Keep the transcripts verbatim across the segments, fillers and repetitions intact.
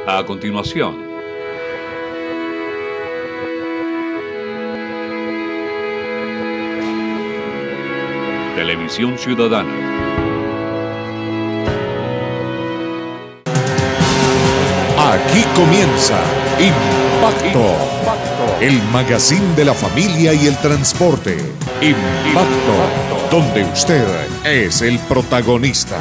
A continuación, Televisión Ciudadana. Aquí comienza Impacto, el magazine de la familia y el transporte. Impacto, donde usted es el protagonista.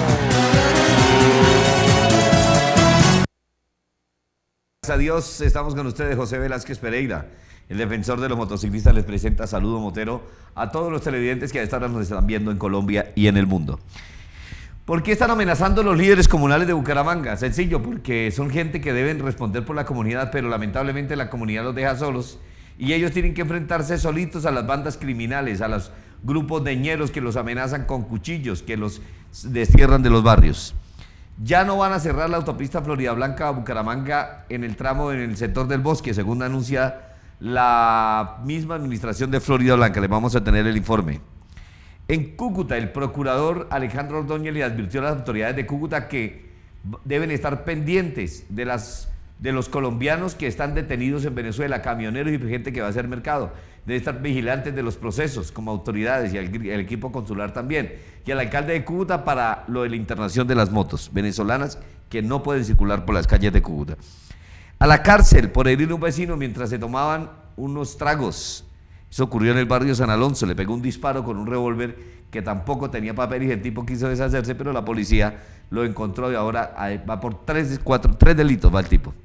Gracias a Dios, estamos con ustedes. José Velázquez Pereira, el defensor de los motociclistas, les presenta Saludo Motero a todos los televidentes que a esta hora nos están viendo en Colombia y en el mundo. ¿Por qué están amenazando a los líderes comunales de Bucaramanga? Sencillo, porque son gente que deben responder por la comunidad, pero lamentablemente la comunidad los deja solos y ellos tienen que enfrentarse solitos a las bandas criminales, a los grupos de ñeros que los amenazan con cuchillos, que los destierran de los barrios. Ya no van a cerrar la autopista Florida Blanca a Bucaramanga en el tramo en el sector del Bosque, según anuncia la misma administración de Florida Blanca. Les vamos a tener el informe. En Cúcuta, el procurador Alejandro Ordóñez le advirtió a las autoridades de Cúcuta que deben estar pendientes de, las, de los colombianos que están detenidos en Venezuela, camioneros y gente que va a hacer mercado. Deben estar vigilantes de los procesos como autoridades y el, el equipo consular también. Y al alcalde de Cúcuta para lo de la internación de las motos venezolanas que no pueden circular por las calles de Cúcuta. A la cárcel por herir a un vecino mientras se tomaban unos tragos. Eso ocurrió en el barrio San Alonso, le pegó un disparo con un revólver que tampoco tenía papel y el tipo quiso deshacerse, pero la policía lo encontró y ahora va por tres, cuatro, tres delitos, va el tipo.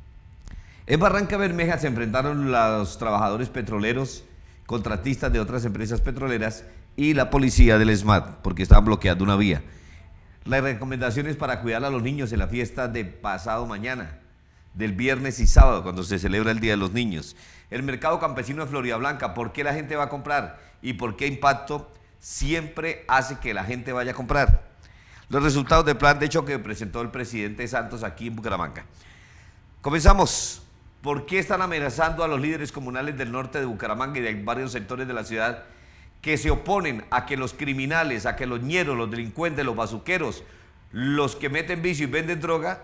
En Barranca Bermeja se enfrentaron los trabajadores petroleros, contratistas de otras empresas petroleras y la policía del ESMAD, porque estaban bloqueando una vía. Las recomendaciones para cuidar a los niños en la fiesta de pasado mañana, del viernes y sábado, cuando se celebra el Día de los Niños. El mercado campesino de Florida Blanca, ¿por qué la gente va a comprar? ¿Y por qué Impacto siempre hace que la gente vaya a comprar? Los resultados del plan de choque que presentó el presidente Santos aquí en Bucaramanga. Comenzamos. ¿Por qué están amenazando a los líderes comunales del norte de Bucaramanga y de varios sectores de la ciudad que se oponen a que los criminales, a que los ñeros, los delincuentes, los bazuqueros, los que meten vicio y venden droga,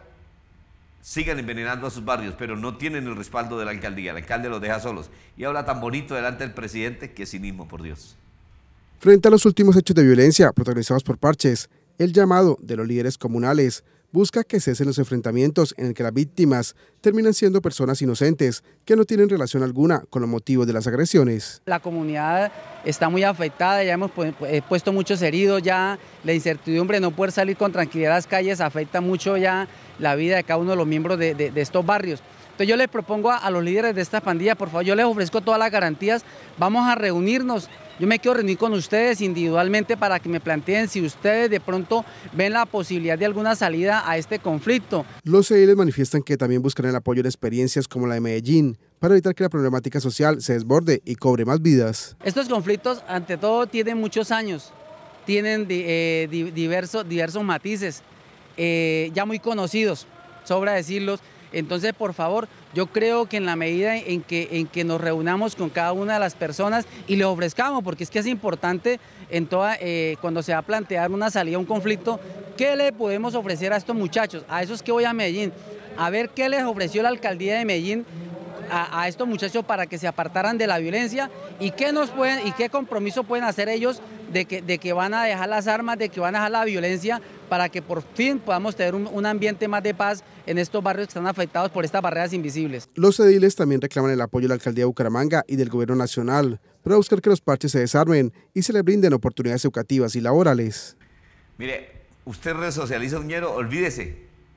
sigan envenenando a sus barrios, pero no tienen el respaldo de la alcaldía? El alcalde los deja solos y habla tan bonito delante del presidente que es cinismo, por Dios. Frente a los últimos hechos de violencia protagonizados por parches, el llamado de los líderes comunales busca que cesen los enfrentamientos en el que las víctimas terminan siendo personas inocentes que no tienen relación alguna con los motivos de las agresiones. La comunidad está muy afectada, ya hemos puesto muchos heridos, ya la incertidumbre de no poder salir con tranquilidad a las calles afecta mucho ya la vida de cada uno de los miembros de, de, de estos barrios. Entonces yo les propongo a, a los líderes de esta pandilla, por favor, yo les ofrezco todas las garantías, vamos a reunirnos. Yo me quiero reunir con ustedes individualmente para que me planteen si ustedes de pronto ven la posibilidad de alguna salida a este conflicto. Los ediles manifiestan que también buscan el apoyo de experiencias como la de Medellín para evitar que la problemática social se desborde y cobre más vidas. Estos conflictos, ante todo, tienen muchos años, tienen eh, diversos, diversos matices, eh, ya muy conocidos, sobra decirlos. Entonces, por favor, yo creo que en la medida en que, en que nos reunamos con cada una de las personas y les ofrezcamos, porque es que es importante en toda, eh, cuando se va a plantear una salida a un conflicto, ¿qué le podemos ofrecer a estos muchachos? A esos que voy a Medellín, a ver qué les ofreció la alcaldía de Medellín a, a estos muchachos para que se apartaran de la violencia y qué, nos pueden, y qué compromiso pueden hacer ellos de que, de que van a dejar las armas, de que van a dejar la violencia, para que por fin podamos tener un, un ambiente más de paz en estos barrios que están afectados por estas barreras invisibles. Los ediles también reclaman el apoyo de la alcaldía de Bucaramanga y del gobierno nacional para buscar que los parches se desarmen y se les brinden oportunidades educativas y laborales. Mire, usted resocializa a un ñero, olvídese.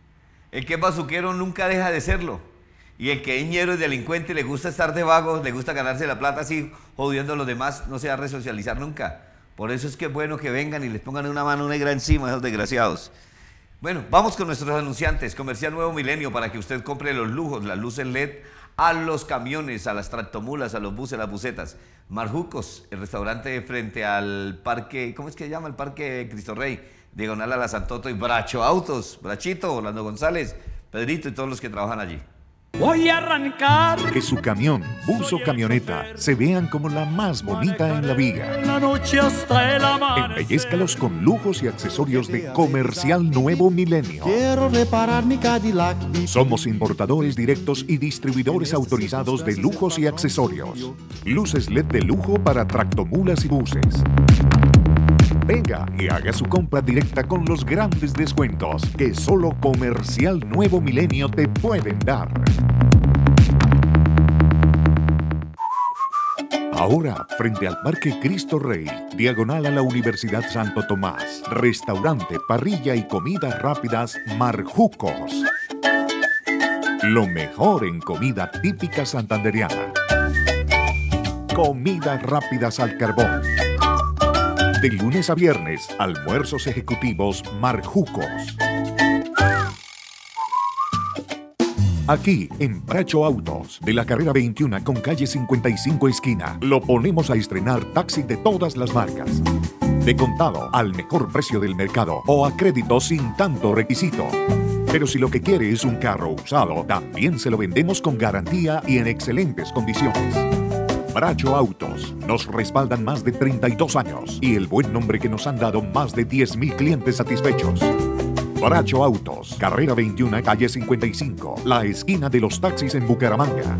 El que es bazuquero nunca deja de serlo. Y el que es ñero es delincuente, le gusta estar de vagos, le gusta ganarse la plata así, jodiendo a los demás, no se va a resocializar nunca. Por eso es que es bueno que vengan y les pongan una mano negra encima a esos desgraciados. Bueno, vamos con nuestros anunciantes. Comercial Nuevo Milenio para que usted compre los lujos, las luces L E D a los camiones, a las tractomulas, a los buses, a las busetas. Marjucos, el restaurante frente al parque, ¿cómo es que se llama? El parque Cristo Rey, diagonal a la Santoto, y Bracho Autos, Brachito, Orlando González, Pedrito y todos los que trabajan allí. Voy a arrancar. Que su camión, bus o camioneta se vean como la más bonita en la vía. La noche hasta el amanecer. Embellezcalos con lujos y accesorios de Comercial Nuevo Milenio. Quiero reparar mi Cadillac. Somos importadores directos y distribuidores autorizados de lujos y accesorios. Luces L E D de lujo para tractomulas y buses. Venga y haga su compra directa con los grandes descuentos que solo Comercial Nuevo Milenio te pueden dar. Ahora, frente al Parque Cristo Rey, diagonal a la Universidad Santo Tomás, restaurante, parrilla y comidas rápidas Marjucos. Lo mejor en comida típica santandereana. Comidas rápidas al carbón. De lunes a viernes, almuerzos ejecutivos Marjucos. Aquí, en Bracho Autos, de la carrera veintiuno con calle cincuenta y cinco esquina, lo ponemos a estrenar taxi de todas las marcas. De contado, al mejor precio del mercado o a crédito sin tanto requisito. Pero si lo que quiere es un carro usado, también se lo vendemos con garantía y en excelentes condiciones. Bracho Autos, nos respaldan más de treinta y dos años y el buen nombre que nos han dado más de diez mil clientes satisfechos. Bracho Autos, carrera veintiuno, calle cincuenta y cinco, la esquina de los taxis en Bucaramanga.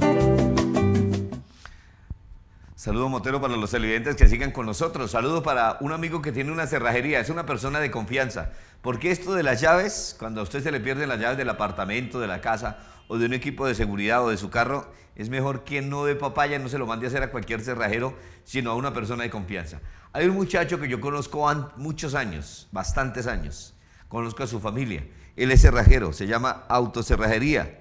Saludo motero para los televidentes que sigan con nosotros. Saludo para un amigo que tiene una cerrajería, es una persona de confianza. Porque esto de las llaves, cuando a usted se le pierden las llaves del apartamento, de la casa o de un equipo de seguridad o de su carro, es mejor que no de papaya, no se lo mande a hacer a cualquier cerrajero, sino a una persona de confianza. Hay un muchacho que yo conozco muchos años, bastantes años. Conozco a su familia. Él es cerrajero, se llama Autocerrajería.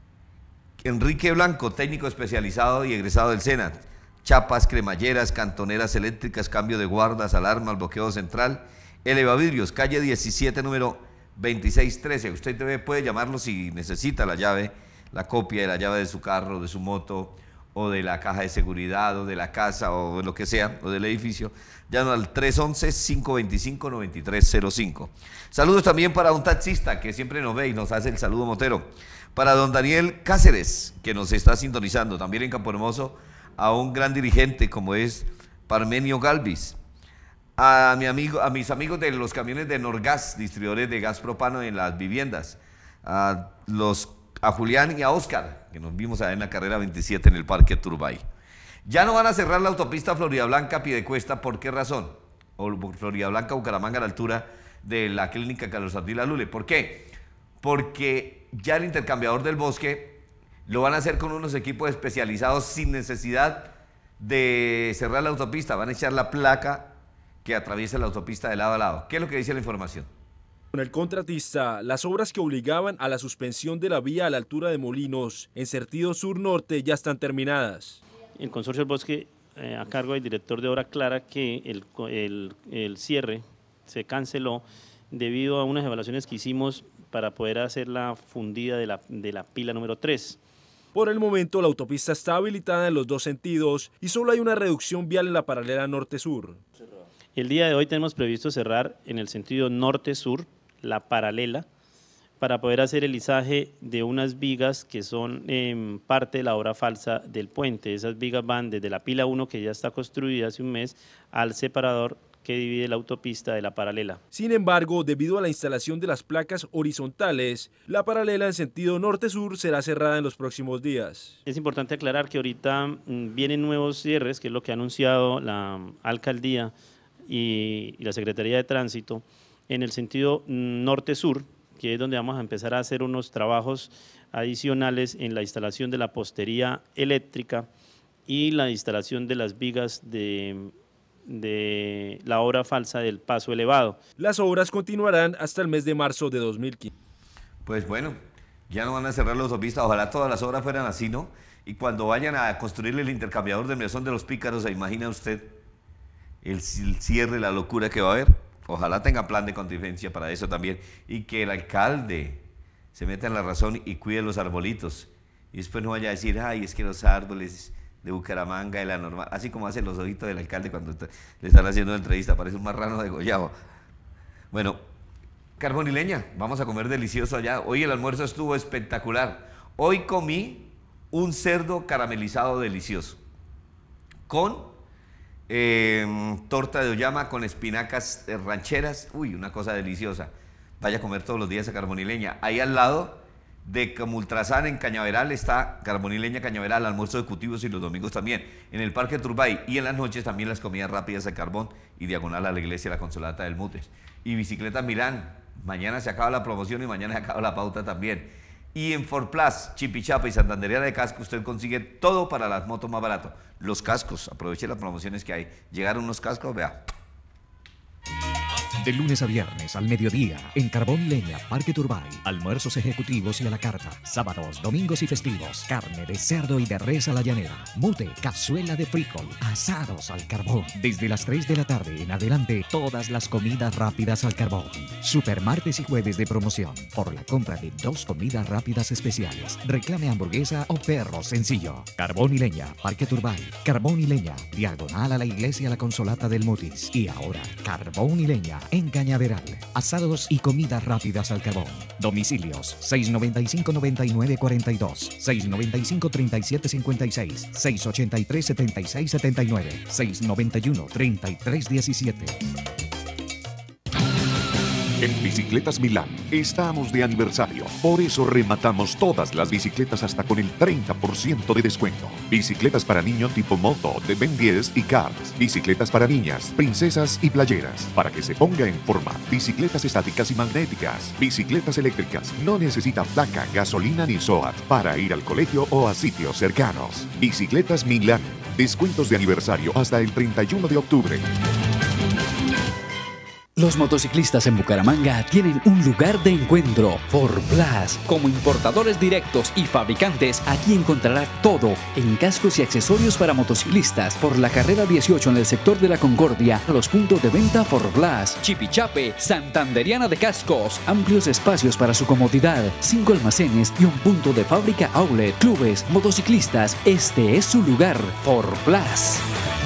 Enrique Blanco, técnico especializado y egresado del SENA. Chapas, cremalleras, cantoneras eléctricas, cambio de guardas, alarmas, bloqueo central, elevavidrios, calle diecisiete, número veintiséis trece. Usted puede llamarlo si necesita la llave, la copia de la llave de su carro, de su moto, o de la caja de seguridad, o de la casa, o de lo que sea, o del edificio. Llama al tres once, cinco veinticinco, noventa y tres cero cinco. Saludos también para un taxista que siempre nos ve y nos hace el saludo motero. Para don Daniel Cáceres, que nos está sintonizando, también en Campo Hermoso, a un gran dirigente como es Parmenio Galvis. A, mi amigo, a mis amigos de los camiones de Norgas, distribuidores de gas propano en las viviendas. A, los, a Julián y a Oscar, que nos vimos allá en la carrera veintisiete en el Parque Turbay. Ya no van a cerrar la autopista Florida Blanca-Piedecuesta, ¿por qué razón? O Florida Blanca-Bucaramanga a la altura de la clínica Carlos Ardila Lule. ¿Por qué? Porque ya el intercambiador del Bosque lo van a hacer con unos equipos especializados sin necesidad de cerrar la autopista. Van a echar la placa que atraviesa la autopista de lado a lado. ¿Qué es lo que dice la información? Con el contratista, las obras que obligaban a la suspensión de la vía a la altura de Molinos, en sentido sur-norte, ya están terminadas. El Consorcio del Bosque, eh, a cargo del director de obra, aclara que el, el, el cierre se canceló debido a unas evaluaciones que hicimos para poder hacer la fundida de la, de la pila número tres. Por el momento, la autopista está habilitada en los dos sentidos y solo hay una reducción vial en la paralela norte-sur. El día de hoy tenemos previsto cerrar en el sentido norte-sur, la paralela, para poder hacer el izaje de unas vigas que son eh, parte de la obra falsa del puente. Esas vigas van desde la pila uno, que ya está construida hace un mes, al separador que divide la autopista de la paralela. Sin embargo, debido a la instalación de las placas horizontales, la paralela en sentido norte-sur será cerrada en los próximos días. Es importante aclarar que ahorita mmm, vienen nuevos cierres, que es lo que ha anunciado la um, alcaldía y, y la Secretaría de Tránsito, en el sentido norte-sur, que es donde vamos a empezar a hacer unos trabajos adicionales en la instalación de la postería eléctrica y la instalación de las vigas de, de la obra falsa del paso elevado. Las obras continuarán hasta el mes de marzo de dos mil quince. Pues bueno, ya no van a cerrar la autopista, ojalá todas las obras fueran así, ¿no? Y cuando vayan a construir el intercambiador del Mesón de los Pícaros, ¿se imagina usted el, el cierre, la locura que va a haber? Ojalá tenga plan de contingencia para eso también y que el alcalde se meta en la razón y cuide los arbolitos y después no vaya a decir, ay, es que los árboles de Bucaramanga, de la normal, así como hacen los ojitos del alcalde cuando le están haciendo la entrevista, parece un marrano degollado. Bueno, carbón y leña, vamos a comer delicioso allá. Hoy el almuerzo estuvo espectacular. Hoy comí un cerdo caramelizado delicioso con eh, torta de oyama con espinacas eh, rancheras. Uy, una cosa deliciosa. Vaya a comer todos los días a Carbón y Leña. Ahí al lado de Comultrasan, en Cañaveral, está Carbón y Leña Cañaveral, almuerzo de cultivos y los domingos también. En el Parque Turbay y en las noches también las comidas rápidas de carbón y diagonal a la iglesia La Consolata del Mutes. Y Bicicletas Milán, mañana se acaba la promoción y mañana se acaba la pauta también. Y en Ford Plus, Chipichapa y Santandereana de Casco usted consigue todo para las motos más barato. Los cascos, aproveche las promociones que hay. Llegaron unos cascos, vea. De lunes a viernes al mediodía, en Carbón y Leña, Parque Turbay, almuerzos ejecutivos y a la carta, sábados, domingos y festivos, carne de cerdo y de res a la llanera, mute, cazuela de frijol, asados al carbón. Desde las tres de la tarde en adelante, todas las comidas rápidas al carbón. Super martes y jueves de promoción. Por la compra de dos comidas rápidas especiales, reclame hamburguesa o perro sencillo. Carbón y Leña, Parque Turbay, Carbón y Leña, diagonal a la iglesia La Consolata del Mutis. Y ahora, Carbón y Leña en Cañaveral. Asados y comidas rápidas al carbón. Domicilios seis noventa y cinco, noventa y nueve, cuarenta y dos, seis noventa y cinco, treinta y siete, cincuenta y seis, seis ochenta y tres, setenta y seis, setenta y nueve, seis noventa y uno, treinta y tres, diecisiete. En Bicicletas Milán estamos de aniversario, por eso rematamos todas las bicicletas hasta con el treinta por ciento de descuento. Bicicletas para niños tipo moto de Ben diez y Cars, bicicletas para niñas, princesas y playeras, para que se ponga en forma, bicicletas estáticas y magnéticas, bicicletas eléctricas, no necesita placa, gasolina ni SOAT para ir al colegio o a sitios cercanos. Bicicletas Milán, descuentos de aniversario hasta el treinta y uno de octubre. Los motociclistas en Bucaramanga tienen un lugar de encuentro, Ford Plus. Como importadores directos y fabricantes, aquí encontrará todo en cascos y accesorios para motociclistas. Por la carrera dieciocho en el sector de la Concordia, los puntos de venta Ford Plus, Chipichape, Santandereana de Cascos. Amplios espacios para su comodidad, cinco almacenes y un punto de fábrica outlet. Clubes, motociclistas, este es su lugar, Ford Plus.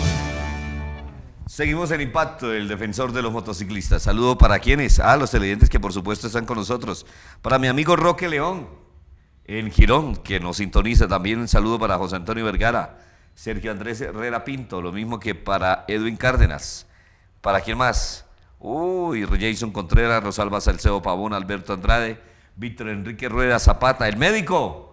Seguimos en Impacto, el defensor de los motociclistas. Saludo para quienes, a los televidentes que por supuesto están con nosotros. Para mi amigo Roque León, en Girón, que nos sintoniza. También un saludo para José Antonio Vergara, Sergio Andrés Herrera Pinto, lo mismo que para Edwin Cárdenas. ¿Para quién más? Uy, Jason Contreras, Rosalba Salcedo Pavón, Alberto Andrade, Víctor Enrique Rueda Zapata, el médico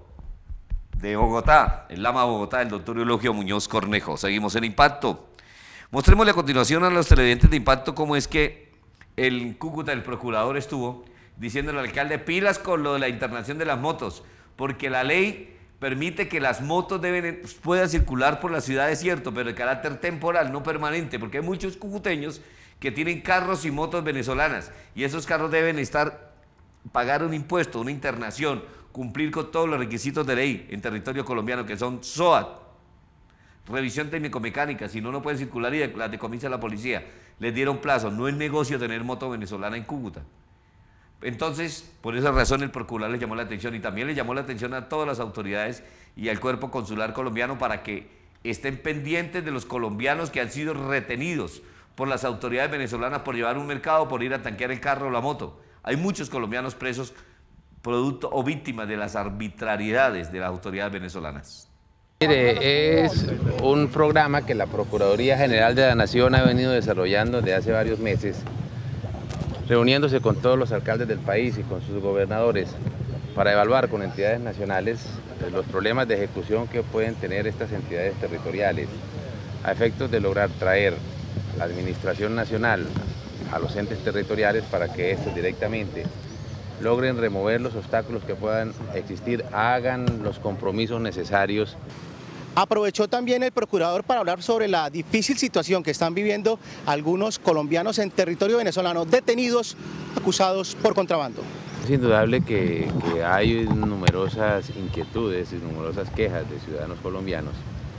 de Bogotá, el Lama Bogotá, el doctor Eulogio Muñoz Cornejo. Seguimos en Impacto. Mostrémosle a continuación a los televidentes de Impacto cómo es que el Cúcuta, el procurador, estuvo diciéndole al alcalde pilas con lo de la internación de las motos, porque la ley permite que las motos deben, puedan circular por la ciudad, es cierto, pero de carácter temporal, no permanente, porque hay muchos cucuteños que tienen carros y motos venezolanas, y esos carros deben estar, pagar un impuesto, una internación, cumplir con todos los requisitos de ley en territorio colombiano, que son SOAT, revisión técnico-mecánica, si no, no pueden circular y las decomisa la policía. Les dieron plazo, no es negocio tener moto venezolana en Cúcuta. Entonces, por esa razón el procurador le llamó la atención y también le llamó la atención a todas las autoridades y al cuerpo consular colombiano para que estén pendientes de los colombianos que han sido retenidos por las autoridades venezolanas por llevar un mercado, por ir a tanquear el carro o la moto. Hay muchos colombianos presos producto o víctimas de las arbitrariedades de las autoridades venezolanas. Mire, es un programa que la Procuraduría General de la Nación ha venido desarrollando desde hace varios meses, reuniéndose con todos los alcaldes del país y con sus gobernadores para evaluar con entidades nacionales los problemas de ejecución que pueden tener estas entidades territoriales a efectos de lograr traer la administración nacional a los entes territoriales para que estos directamente logren remover los obstáculos que puedan existir, hagan los compromisos necesarios. Aprovechó también el procurador para hablar sobre la difícil situación que están viviendo algunos colombianos en territorio venezolano detenidos, acusados por contrabando. Es indudable que, que hay numerosas inquietudes y numerosas quejas de ciudadanos colombianos,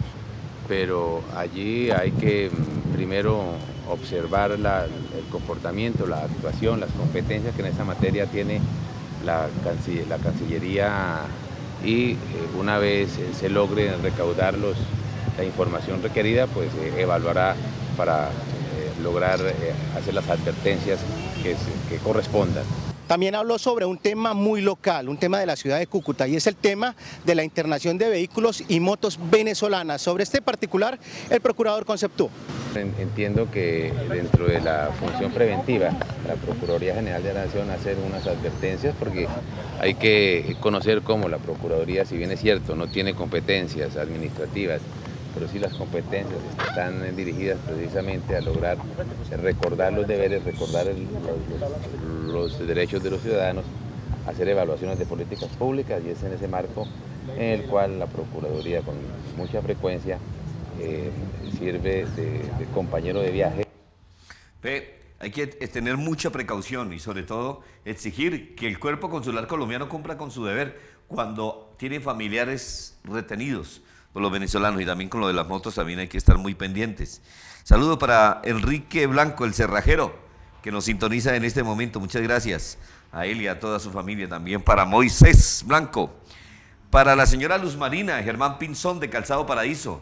pero allí hay que primero observar la, el comportamiento, la actuación, las competencias que en esta materia tiene la, canciller, la Cancillería y eh, una vez eh, se logre recaudar los, la información requerida, pues eh, evaluará para eh, lograr eh, hacer las advertencias que, que correspondan. también habló sobre un tema muy local, un tema de la ciudad de Cúcuta, y es el tema de la internación de vehículos y motos venezolanas. Sobre este particular, el procurador conceptuó. Entiendo que dentro de la función preventiva, la Procuraduría General de la Nación hacer unas advertencias, porque hay que conocer cómo la Procuraduría, si bien es cierto, no tiene competencias administrativas, pero sí las competencias están dirigidas precisamente a lograr recordar los deberes, recordar el, los, los derechos de los ciudadanos, hacer evaluaciones de políticas públicas, y es en ese marco en el cual la Procuraduría con mucha frecuencia eh, sirve de, de compañero de viaje. Ve, hay que tener mucha precaución y sobre todo exigir que el cuerpo consular colombiano cumpla con su deber cuando tiene familiares retenidos por los venezolanos, y también con lo de las motos también hay que estar muy pendientes. Saludo para Enrique Blanco, el cerrajero, que nos sintoniza en este momento. Muchas gracias a él y a toda su familia. También para Moisés Blanco, para la señora Luz Marina, Germán Pinzón de Calzado Paraíso,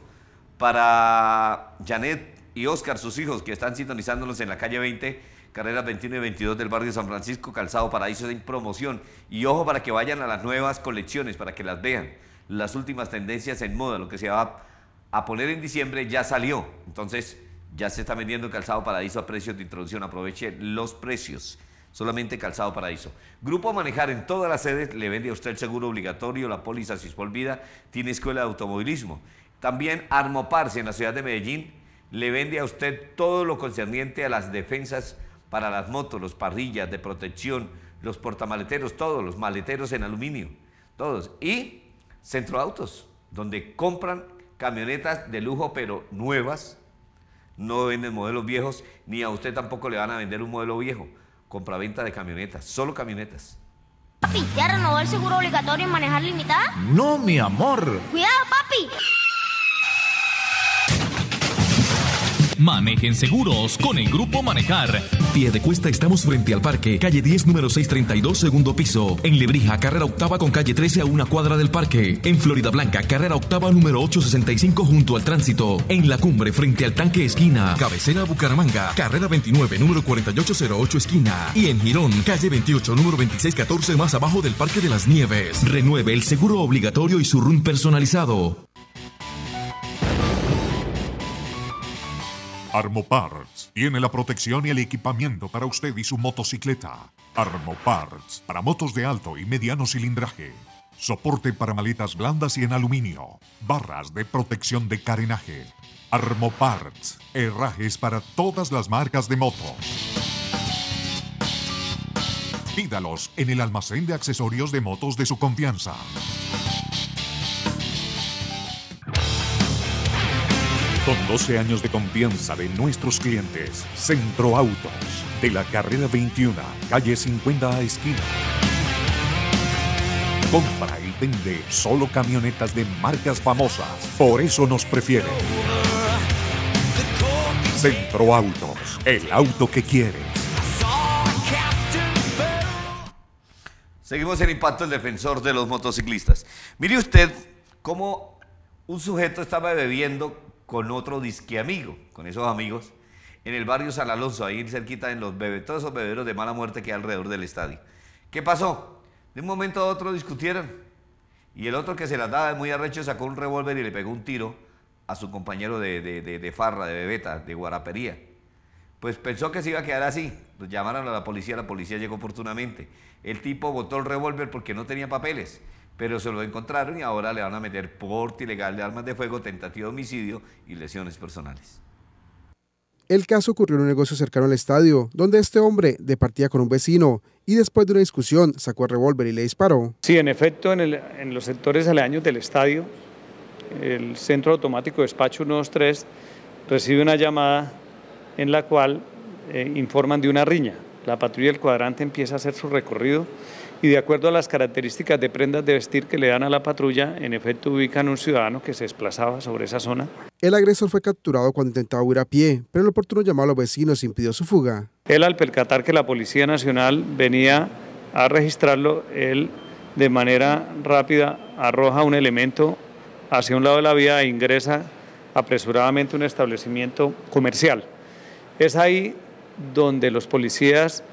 para Janet y Oscar, sus hijos, que están sintonizándonos en la calle veinte, carreras veintiuno y veintidós del barrio San Francisco, Calzado Paraíso en promoción. Y ojo para que vayan a las nuevas colecciones, para que las vean. Las últimas tendencias en moda, lo que se va a poner en diciembre ya salió. Entonces ya se está vendiendo Calzado Paraíso a precios de introducción. Aproveche los precios. Solamente Calzado Paraíso. Grupo Manejar en todas las sedes le vende a usted el seguro obligatorio, la póliza Cispol Vida, tiene escuela de automovilismo. También Armoparse en la ciudad de Medellín le vende a usted todo lo concerniente a las defensas para las motos, los parrillas de protección, los portamaleteros, todos, los maleteros en aluminio, todos. Y Centro Autos, donde compran camionetas de lujo pero nuevas, no venden modelos viejos, ni a usted tampoco le van a vender un modelo viejo. Compraventa de camionetas, solo camionetas. Papi, ¿ya renovó el seguro obligatorio en manejar limitada? No, mi amor. ¡Cuidado, papi! Manejen seguros con el Grupo Manejar. Piedecuesta, estamos frente al parque, calle diez, número seiscientos treinta y dos, segundo piso. En Lebrija, carrera octava con calle trece a una cuadra del parque. En Florida Blanca, carrera octava número ochocientos sesenta y cinco junto al tránsito. En La Cumbre, frente al tanque esquina. Cabecera Bucaramanga, carrera veintinueve, número cuarenta y ocho cero ocho esquina. Y en Girón, calle veintiocho, número veintiséis catorce más abajo del Parque de las Nieves. Renueve el seguro obligatorio y su R U N personalizado. Armoparts tiene la protección y el equipamiento para usted y su motocicleta. Armoparts para motos de alto y mediano cilindraje. Soporte para maletas blandas y en aluminio. Barras de protección de carenaje. Armoparts, herrajes para todas las marcas de motos. Pídalos en el almacén de accesorios de motos de su confianza. Con doce años de confianza de nuestros clientes, Centro Autos, de la carrera veintiuno, calle cincuenta a esquina. Compra y vende solo camionetas de marcas famosas, por eso nos prefiere. Centro Autos, el auto que quieres. Seguimos en Impacto, el defensor de los motociclistas. Mire usted cómo un sujeto estaba bebiendo con otro disque amigo, con esos amigos, en el barrio San Alonso, ahí cerquita en los bebés, todos esos bebederos de mala muerte que hay alrededor del estadio. ¿Qué pasó? De un momento a otro discutieron, y el otro, que se las daba de muy arrecho, sacó un revólver y le pegó un tiro a su compañero de, de, de, de farra, de bebeta, de guarapería. Pues pensó que se iba a quedar así. Pues llamaron a la policía, la policía llegó oportunamente. El tipo botó el revólver porque no tenía papeles, pero se lo encontraron y ahora le van a meter porte ilegal de armas de fuego, tentativa de homicidio y lesiones personales. El caso ocurrió en un negocio cercano al estadio, donde este hombre departía con un vecino y después de una discusión sacó el revólver y le disparó. Sí, en efecto, en, el, en los sectores aledaños del estadio, el Centro Automático de Despacho ciento veintitrés recibe una llamada en la cual eh, informan de una riña. La patrulla del cuadrante empieza a hacer su recorrido y, de acuerdo a las características de prendas de vestir que le dan a la patrulla, en efecto ubican un ciudadano que se desplazaba sobre esa zona. El agresor fue capturado cuando intentaba huir a pie, pero el oportuno llamado a los vecinos impidió su fuga. Él, al percatar que la Policía Nacional venía a registrarlo, él de manera rápida arroja un elemento hacia un lado de la vía e ingresa apresuradamente a un establecimiento comercial. Es ahí donde los policías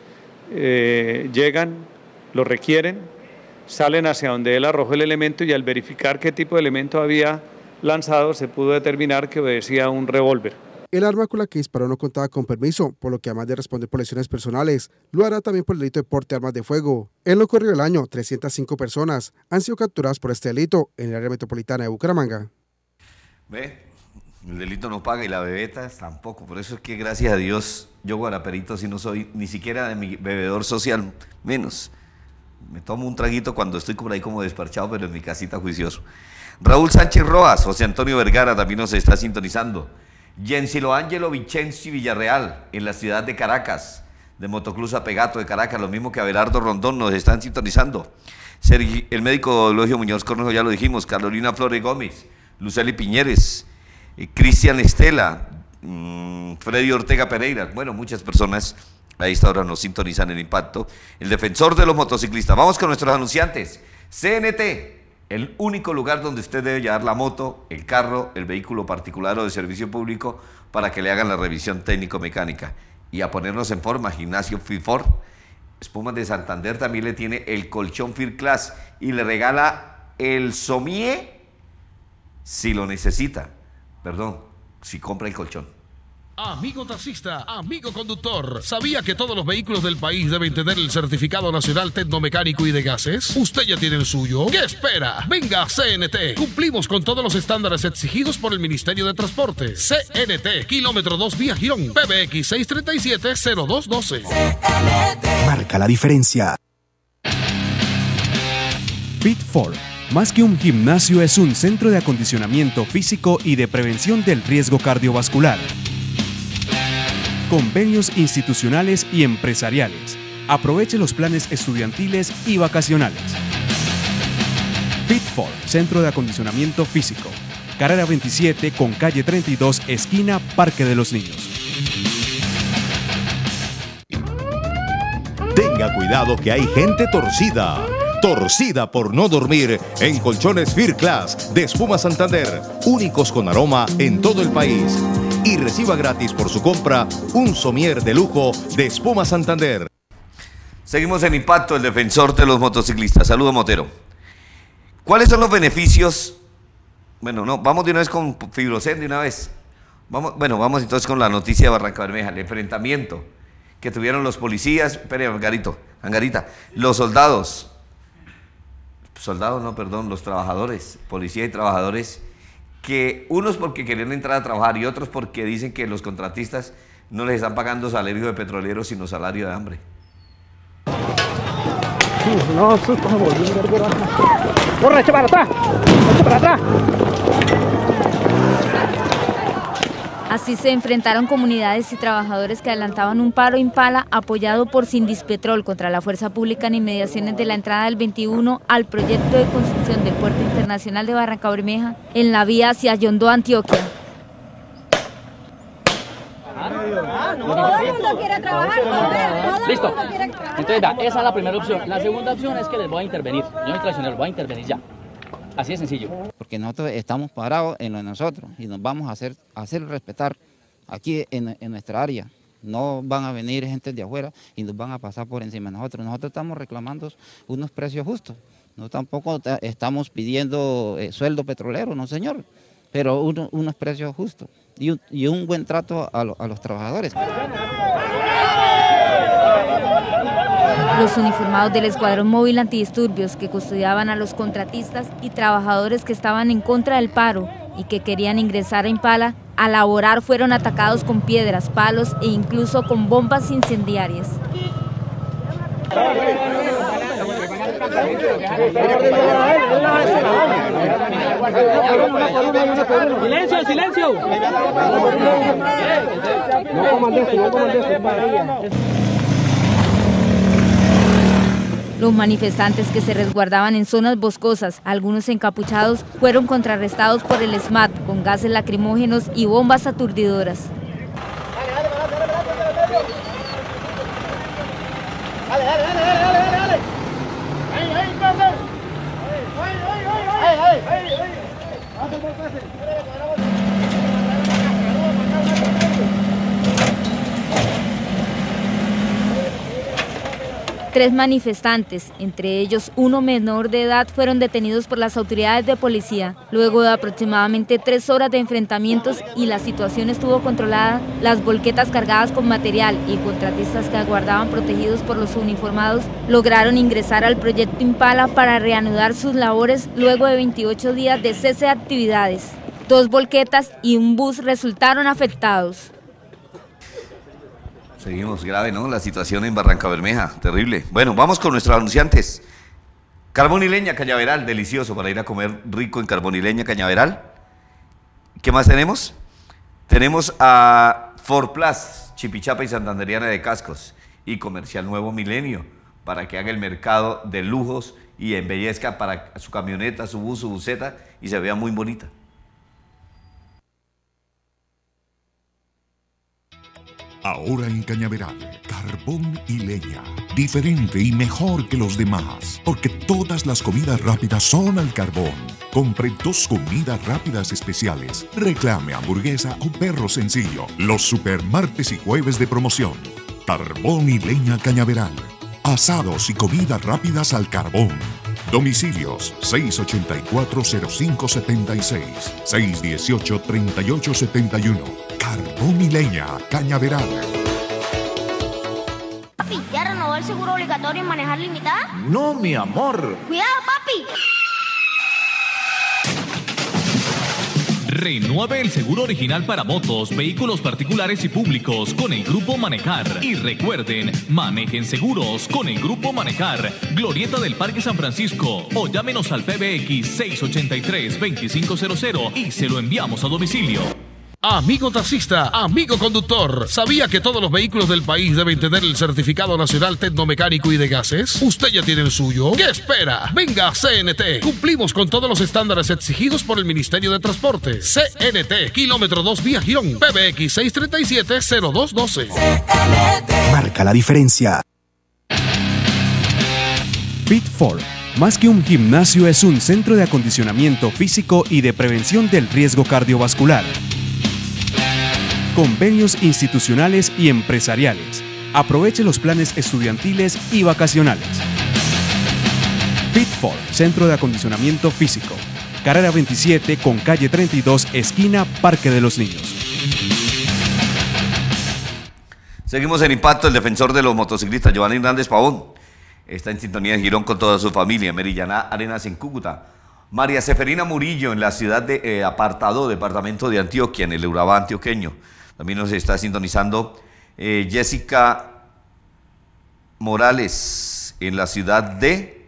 eh, llegan, lo requieren, salen hacia donde él arrojó el elemento y al verificar qué tipo de elemento había lanzado se pudo determinar que obedecía a un revólver. El arma con la que disparó no contaba con permiso, por lo que además de responder por lesiones personales, lo hará también por el delito de porte de armas de fuego. En lo corrido del año, trescientas cinco personas han sido capturadas por este delito en el área metropolitana de Bucaramanga. Ve, el delito no paga y la bebeta tampoco, por eso es que gracias a Dios yo guaraperito si no soy ni siquiera de mi bebedor social, menos. Me tomo un traguito cuando estoy por ahí como desparchado, pero en mi casita juicioso. Raúl Sánchez Rojas, José Antonio Vergara también nos está sintonizando. Jensilo Ángelo Vicenzi Villarreal, en la ciudad de Caracas, de Motoclub Apegato de Caracas, lo mismo que Abelardo Rondón, nos están sintonizando. Sergi, el médico Eulogio Muñoz Cornejo, ya lo dijimos, Carolina Flores Gómez, Luceli Piñeres, eh, Cristian Estela, mmm, Freddy Ortega Pereira, bueno, muchas personas a esta hora nos sintonizan en Impacto. El defensor de los motociclistas. Vamos con nuestros anunciantes. C N T. El único lugar donde usted debe llevar la moto, el carro, el vehículo particular o de servicio público para que le hagan la revisión técnico-mecánica. Y a ponernos en forma, Gimnasio Fifor. Espumas de Santander también le tiene el colchón Fir Class y le regala el somier si lo necesita. Perdón, si compra el colchón. Amigo taxista, amigo conductor, ¿sabía que todos los vehículos del país deben tener el certificado nacional tecnomecánico y de gases? ¿Usted ya tiene el suyo? ¿Qué espera? Venga a C N T. Cumplimos con todos los estándares exigidos por el Ministerio de Transporte. C N T, kilómetro dos vía Girón, P B X seis tres siete cero dos uno dos. C N T. Marca la diferencia. Fit cuatro, más que un gimnasio, es un centro de acondicionamiento físico y de prevención del riesgo cardiovascular. Convenios institucionales y empresariales. Aproveche los planes estudiantiles y vacacionales. Fit cuatro, Centro de Acondicionamiento Físico. Carrera veintisiete con calle treinta y dos, esquina Parque de los Niños. Tenga cuidado que hay gente torcida. Torcida por no dormir en colchones Fir Class de Espuma Santander. Únicos con aroma en todo el país. Y reciba gratis por su compra un somier de lujo de Espuma Santander. Seguimos en Impacto, el defensor de los motociclistas. Saludos, Motero. ¿Cuáles son los beneficios? Bueno, no, vamos de una vez con Fibrocen de una vez. Vamos, bueno, vamos entonces con la noticia de Barranca Bermeja, el enfrentamiento que tuvieron los policías, espere, Angarito, Angarita, los soldados, soldados no, perdón, los trabajadores, policía y trabajadores, que unos porque querían entrar a trabajar y otros porque dicen que los contratistas no les están pagando salario de petroleros sino salario de hambre. No, eso está volviendo a ver. ¡Corre, echa para atrás! ¡Echa para atrás! Así se enfrentaron comunidades y trabajadores que adelantaban un paro Impala apoyado por Sindispetrol contra la fuerza pública en inmediaciones de la entrada del veintiuno al proyecto de construcción del Puerto Internacional de Barranca Bermeja en la vía hacia Yondó, Antioquia. Todo el mundo quiere trabajar, todo Listo. el mundo quiere trabajar. Entonces, vea, esa es la primera opción. La segunda opción es que les voy a intervenir. Yo soy traicionero, voy a intervenir ya. Así de sencillo. Porque nosotros estamos parados en lo de nosotros y nos vamos a hacer, a hacer respetar aquí en, en nuestra área. No van a venir gente de afuera y nos van a pasar por encima de nosotros. Nosotros estamos reclamando unos precios justos. No tampoco estamos pidiendo eh, sueldo petrolero, no señor, pero uno, unos precios justos y un, y un buen trato a, lo, a los trabajadores. Los uniformados del Escuadrón Móvil Antidisturbios que custodiaban a los contratistas y trabajadores que estaban en contra del paro y que querían ingresar a Impala a laborar fueron atacados con piedras, palos e incluso con bombas incendiarias. ¡Silencio, silencio! No comandes, no comandes. Los manifestantes que se resguardaban en zonas boscosas, algunos encapuchados, fueron contrarrestados por el SMAT con gases lacrimógenos y bombas aturdidoras. Dale, dale, dale, dale, dale, dale. Ahí, ahí, dale. Ahí, ahí, ahí, ahí, ahí, ahí, ahí. Tres manifestantes, entre ellos uno menor de edad, fueron detenidos por las autoridades de policía. Luego de aproximadamente tres horas de enfrentamientos y la situación estuvo controlada, las volquetas cargadas con material y contratistas que aguardaban protegidos por los uniformados lograron ingresar al proyecto Impala para reanudar sus labores luego de veintiocho días de cese de actividades. Dos volquetas y un bus resultaron afectados. Seguimos, grave, ¿no? La situación en Barranca Bermeja, terrible. Bueno, vamos con nuestros anunciantes. Carbón y leña, Cañaveral, delicioso para ir a comer rico en Carbón y leña, Cañaveral. ¿Qué más tenemos? Tenemos a Forplus, Chipichapa y Santanderiana de Cascos, y Comercial Nuevo Milenio, para que haga el mercado de lujos y embellezca para su camioneta, su bus, su buseta, y se vea muy bonita. Ahora en Cañaveral, carbón y leña, diferente y mejor que los demás, porque todas las comidas rápidas son al carbón. Compre dos comidas rápidas especiales, reclame hamburguesa o perro sencillo, los super martes y jueves de promoción. Carbón y leña Cañaveral, asados y comidas rápidas al carbón. Domicilios seis ochenta y cuatro cero cinco setenta y seis, seis dieciocho treinta y ocho setenta y uno. Carbón y leña Cañaveral. Papi, ¿ya renovó el seguro obligatorio en manejar limitada? No, mi amor. ¡Cuidado, papi! Renueve el seguro original para motos, vehículos particulares y públicos con el Grupo Manejar. Y recuerden, manejen seguros con el Grupo Manejar. Glorieta del Parque San Francisco. O llámenos al P B X seis ochenta y tres veinticinco cero cero y se lo enviamos a domicilio. Amigo taxista, amigo conductor, ¿sabía que todos los vehículos del país deben tener el certificado nacional tecnomecánico y de gases? ¿Usted ya tiene el suyo? ¿Qué espera? Venga a C N T. Cumplimos con todos los estándares exigidos por el Ministerio de Transporte. C N T, kilómetro dos vía Girón, P B X seis treinta y siete cero dos doce. Marca la diferencia. Fit four, más que un gimnasio, es un centro de acondicionamiento físico y de prevención del riesgo cardiovascular. Convenios institucionales y empresariales. Aproveche los planes estudiantiles y vacacionales. Fit four, Centro de Acondicionamiento Físico. Carrera veintisiete con calle treinta y dos, esquina Parque de los Niños. Seguimos en Impacto. El defensor de los motociclistas, Giovanni Hernández Pavón, está en sintonía en Girón con toda su familia. Merillaná Arenas en Cúcuta. María Seferina Murillo en la ciudad de eh, Apartado, departamento de Antioquia, en el Urabá antioqueño. También nos está sintonizando eh, Jessica Morales en la ciudad de,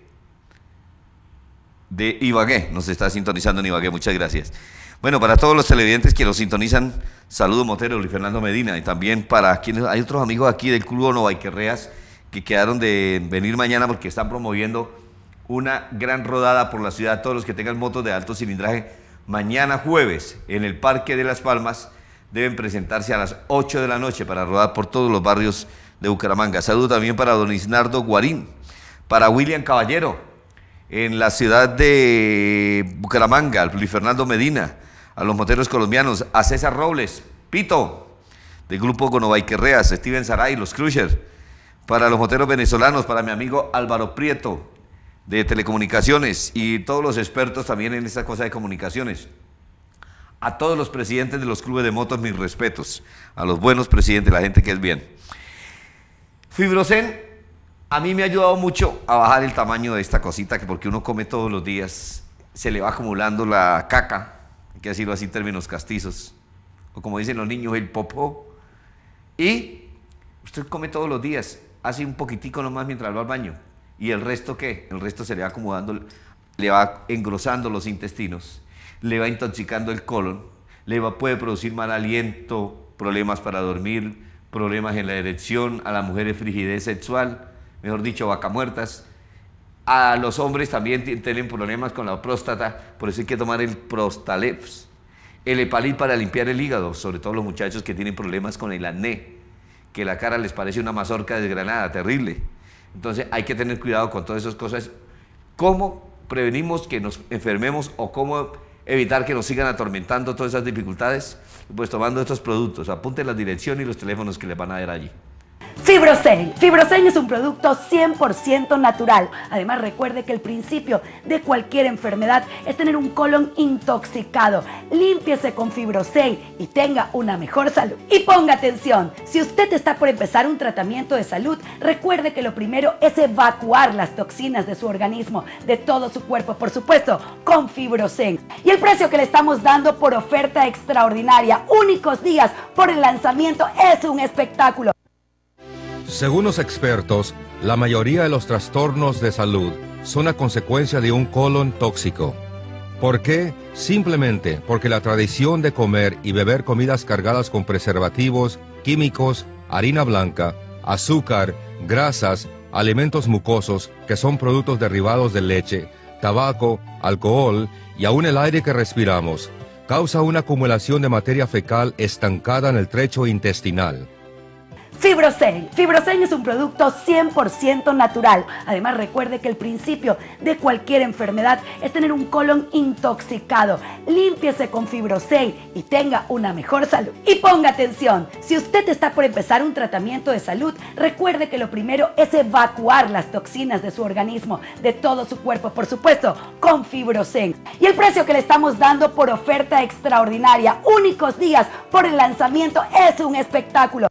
de Ibagué. Nos está sintonizando en Ibagué, muchas gracias. Bueno, para todos los televidentes que nos sintonizan, saludo Motero, Luis Fernando Medina, y también para quienes, hay otros amigos aquí del Club Novaiquerreas que quedaron de venir mañana porque están promoviendo una gran rodada por la ciudad. Todos los que tengan motos de alto cilindraje, mañana jueves en el Parque de las Palmas, deben presentarse a las ocho de la noche para rodar por todos los barrios de Bucaramanga. Saludo también para don Isnardo Guarín, para William Caballero, en la ciudad de Bucaramanga, Luis Fernando Medina, a los moteros colombianos, a César Robles, Pito, del grupo Gonovaiquerreas, Steven Saray, los Cruisers, para los moteros venezolanos, para mi amigo Álvaro Prieto, de Telecomunicaciones, y todos los expertos también en esta cosa de comunicaciones. A todos los presidentes de los clubes de motos, mis respetos. A los buenos presidentes, la gente que es bien. Fibrocen a mí me ha ayudado mucho a bajar el tamaño de esta cosita, que porque uno come todos los días, se le va acumulando la caca, hay que decirlo así en términos castizos, o como dicen los niños, el popó. Y usted come todos los días, hace un poquitico nomás mientras va al baño. ¿Y el resto qué? El resto se le va acomodando, le va engrosando los intestinos, le va intoxicando el colon, le va, puede producir mal aliento, problemas para dormir, problemas en la erección, a las mujeres frigidez sexual, mejor dicho, vaca muertas. A los hombres también tienen problemas con la próstata, por eso hay que tomar el Prostaleps. El Hepalit para limpiar el hígado, sobre todo los muchachos que tienen problemas con el acné, que la cara les parece una mazorca desgranada, terrible. Entonces hay que tener cuidado con todas esas cosas. ¿Cómo prevenimos que nos enfermemos o cómo evitar que nos sigan atormentando todas esas dificultades? Pues tomando estos productos. Apunten la dirección y los teléfonos que les van a dar allí. Fibrocel. Fibrocel es un producto cien por ciento natural. Además, recuerde que el principio de cualquier enfermedad es tener un colon intoxicado. Límpiese con Fibrocel y tenga una mejor salud. Y ponga atención, si usted está por empezar un tratamiento de salud, recuerde que lo primero es evacuar las toxinas de su organismo, de todo su cuerpo, por supuesto, con Fibrocel. Y el precio que le estamos dando por oferta extraordinaria, únicos días por el lanzamiento, es un espectáculo. Según los expertos, la mayoría de los trastornos de salud son a consecuencia de un colon tóxico. ¿Por qué? Simplemente porque la tradición de comer y beber comidas cargadas con preservativos, químicos, harina blanca, azúcar, grasas, alimentos mucosos que son productos derivados de leche, tabaco, alcohol y aún el aire que respiramos, causa una acumulación de materia fecal estancada en el trecho intestinal. Fibrocel. Fibrocel es un producto cien por ciento natural. Además, recuerde que el principio de cualquier enfermedad es tener un colon intoxicado. Límpiese con Fibrocel y tenga una mejor salud. Y ponga atención, si usted está por empezar un tratamiento de salud, recuerde que lo primero es evacuar las toxinas de su organismo, de todo su cuerpo, por supuesto, con Fibrocel. Y el precio que le estamos dando por oferta extraordinaria, únicos días por el lanzamiento, es un espectáculo.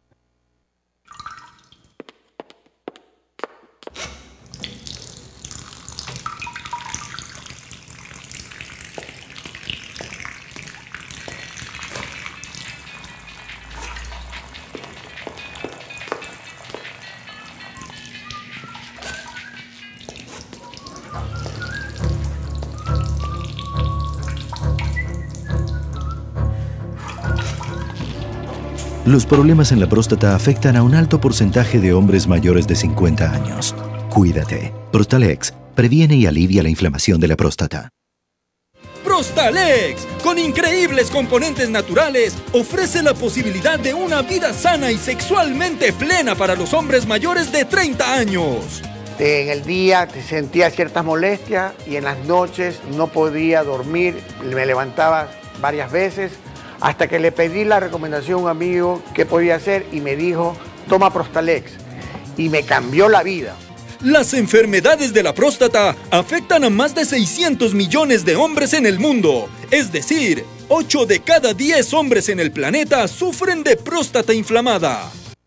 Los problemas en la próstata afectan a un alto porcentaje de hombres mayores de cincuenta años. Cuídate. Prostalex previene y alivia la inflamación de la próstata. Prostalex, con increíbles componentes naturales, ofrece la posibilidad de una vida sana y sexualmente plena para los hombres mayores de treinta años. En el día sentía ciertas molestias y en las noches no podía dormir, me levantaba varias veces, hasta que le pedí la recomendación a un amigo qué podía hacer y me dijo, toma Prostalex, y me cambió la vida. Las enfermedades de la próstata afectan a más de seiscientos millones de hombres en el mundo. Es decir, ocho de cada diez hombres en el planeta sufren de próstata inflamada.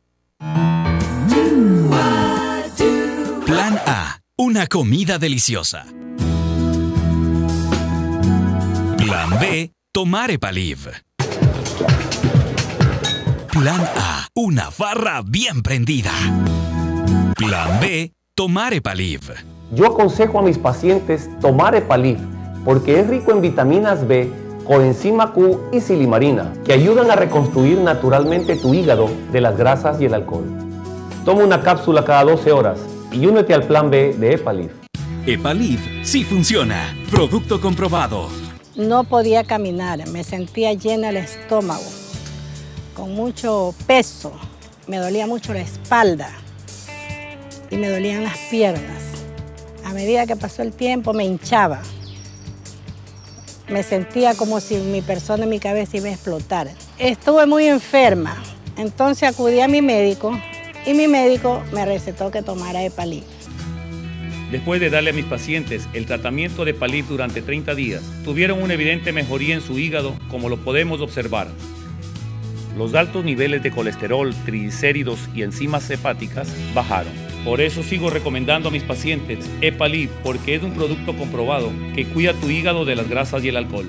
Plan A, una comida deliciosa. Plan B, tomar Epaliv. Plan A, una farra bien prendida. Plan B, tomar Epaliv. Yo aconsejo a mis pacientes tomar Epaliv porque es rico en vitaminas B, coenzima Q y silimarina, que ayudan a reconstruir naturalmente tu hígado de las grasas y el alcohol. Toma una cápsula cada doce horas y únete al plan B de Epaliv. Epaliv sí funciona. Producto comprobado. No podía caminar, me sentía llena el estómago, con mucho peso, me dolía mucho la espalda y me dolían las piernas. A medida que pasó el tiempo me hinchaba. Me sentía como si mi persona, mi cabeza iba a explotar. Estuve muy enferma, entonces acudí a mi médico y mi médico me recetó que tomara Epaliv. Después de darle a mis pacientes el tratamiento de Epaliv durante treinta días, tuvieron una evidente mejoría en su hígado, como lo podemos observar. Los altos niveles de colesterol, triglicéridos y enzimas hepáticas bajaron. Por eso sigo recomendando a mis pacientes Epaliv, porque es un producto comprobado que cuida tu hígado de las grasas y el alcohol.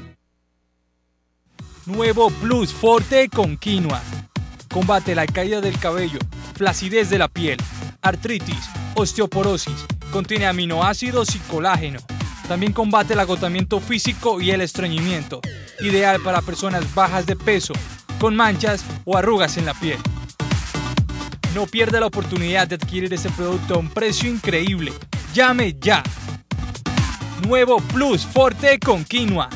Nuevo Plus Forte con quinoa. Combate la caída del cabello, flacidez de la piel, artritis, osteoporosis. Contiene aminoácidos y colágeno. También combate el agotamiento físico y el estreñimiento. Ideal para personas bajas de peso, con manchas o arrugas en la piel. No pierda la oportunidad de adquirir este producto a un precio increíble. Llame ya. Nuevo Plus Forte con quinoa.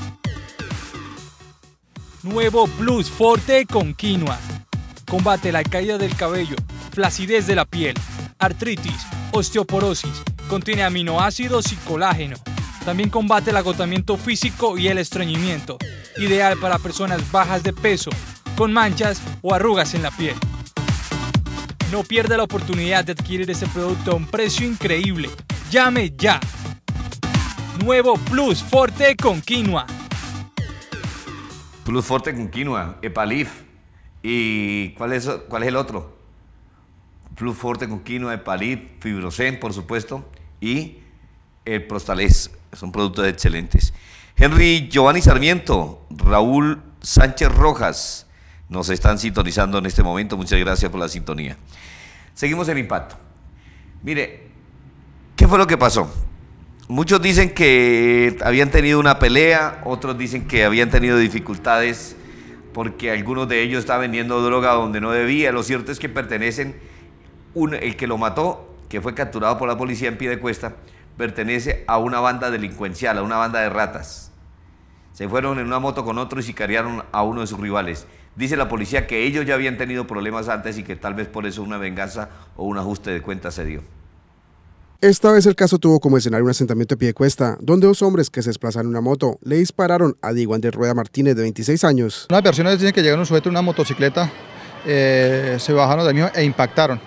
Nuevo Plus Forte con quinoa. Combate la caída del cabello, flacidez de la piel, artritis, osteoporosis. Contiene aminoácidos y colágeno. También combate el agotamiento físico y el estreñimiento. Ideal para personas bajas de peso, con manchas o arrugas en la piel. No pierda la oportunidad de adquirir este producto a un precio increíble. Llame ya. Nuevo Plus Forte con quinoa. Plus Forte con quinoa, Epalif. ¿Y cuál es, cuál es el otro? Plus Forte con quinoa, Epalif, Fibrocen, por supuesto, y el Prostalex. Son productos excelentes. Henry Giovanni Sarmiento, Raúl Sánchez Rojas, nos están sintonizando en este momento. Muchas gracias por la sintonía. Seguimos el impacto. Mire, ¿qué fue lo que pasó? Muchos dicen que habían tenido una pelea, otros dicen que habían tenido dificultades porque algunos de ellos estaban vendiendo droga donde no debía. Lo cierto es que pertenecen, un, el que lo mató, que fue capturado por la policía en Piedecuesta, pertenece a una banda delincuencial, a una banda de ratas. Se fueron en una moto con otro y sicariaron a uno de sus rivales. Dice la policía que ellos ya habían tenido problemas antes y que tal vez por eso una venganza o un ajuste de cuentas se dio. Esta vez el caso tuvo como escenario un asentamiento de Piedecuesta, donde dos hombres que se desplazaron en una moto le dispararon a Diego Andrés Rueda Martínez, de veintiséis años. Unas personas dicen que llegaron un sujeto en una motocicleta, eh, se bajaron del mismo e impactaron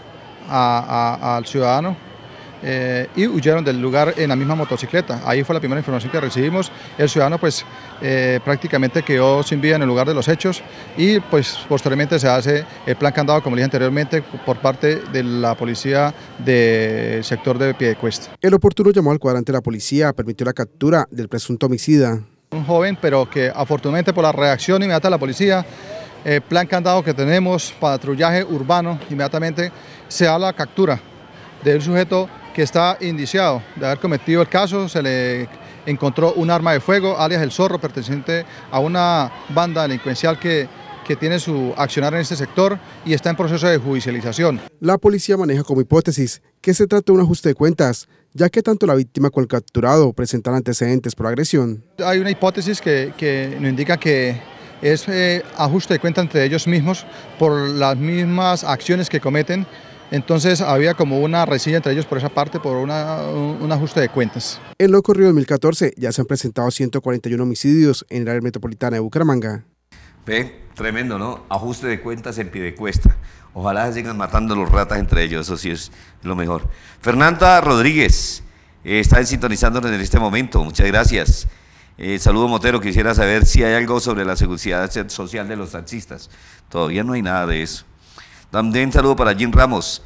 a, a, al ciudadano. Eh, y huyeron del lugar en la misma motocicleta. Ahí fue la primera información que recibimos. El ciudadano pues eh, prácticamente quedó sin vida en el lugar de los hechos y pues posteriormente se hace el plan candado, como le dije anteriormente, por parte de la policía del sector de Piedecuesta. El oportuno llamó al cuadrante de la policía permitió la captura del presunto homicida. Un joven, pero que afortunadamente por la reacción inmediata de la policía, el plan candado que tenemos, patrullaje urbano, inmediatamente se da la captura del sujeto que está indiciado de haber cometido el caso. Se le encontró un arma de fuego, alias el Zorro, perteneciente a una banda delincuencial que, que tiene su accionar en este sector y está en proceso de judicialización. La policía maneja como hipótesis que se trata de un ajuste de cuentas, ya que tanto la víctima como el capturado presentan antecedentes por agresión. Hay una hipótesis que, que nos indica que es eh, ajuste de cuentas entre ellos mismos por las mismas acciones que cometen. Entonces había como una rencilla entre ellos por esa parte, por una, un, un ajuste de cuentas. En lo ocurrido en dos mil catorce ya se han presentado ciento cuarenta y uno homicidios en el área metropolitana de Bucaramanga. Ve, tremendo, ¿no? Ajuste de cuentas en Piedecuesta. Ojalá se sigan matando los ratas entre ellos, eso sí es lo mejor. Fernanda Rodríguez eh, está sintonizándonos en este momento, muchas gracias. Eh, saludo Motero, quisiera saber si hay algo sobre la seguridad social de los taxistas. Todavía no hay nada de eso. También saludo para Jim Ramos,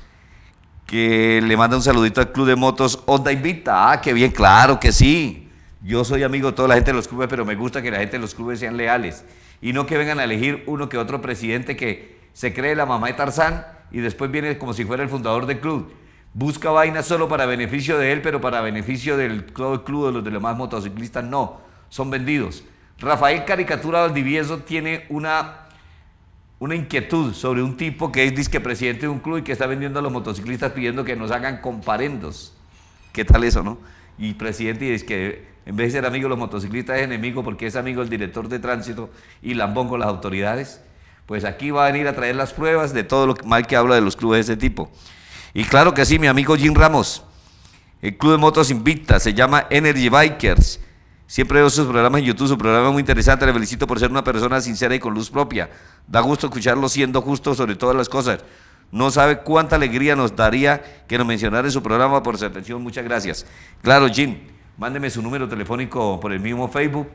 que le manda un saludito al Club de Motos Honda Invicta. Ah, qué bien, claro que sí. Yo soy amigo de toda la gente de los clubes, pero me gusta que la gente de los clubes sean leales y no que vengan a elegir uno que otro presidente que se cree la mamá de Tarzán y después viene como si fuera el fundador del club. Busca vainas solo para beneficio de él, pero para beneficio del club, club de los demás motociclistas no, son vendidos. Rafael Caricatura Valdivieso tiene una... una inquietud sobre un tipo que es disque presidente de un club y que está vendiendo a los motociclistas pidiendo que nos hagan comparendos. ¿Qué tal eso, no? Y presidente, y es que en vez de ser amigo de los motociclistas es enemigo porque es amigo del director de tránsito y lambón con las autoridades. Pues aquí va a venir a traer las pruebas de todo lo mal que habla de los clubes de ese tipo. Y claro que sí, mi amigo Jim Ramos, el Club de Motos Invicta, se llama Energy Bikers. Siempre veo sus programas en YouTube, su programa es muy interesante, le felicito por ser una persona sincera y con luz propia. Da gusto escucharlo siendo justo sobre todas las cosas. No sabe cuánta alegría nos daría que nos mencionara en su programa. Por su atención, muchas gracias. Claro, Jim, mándeme su número telefónico por el mismo Facebook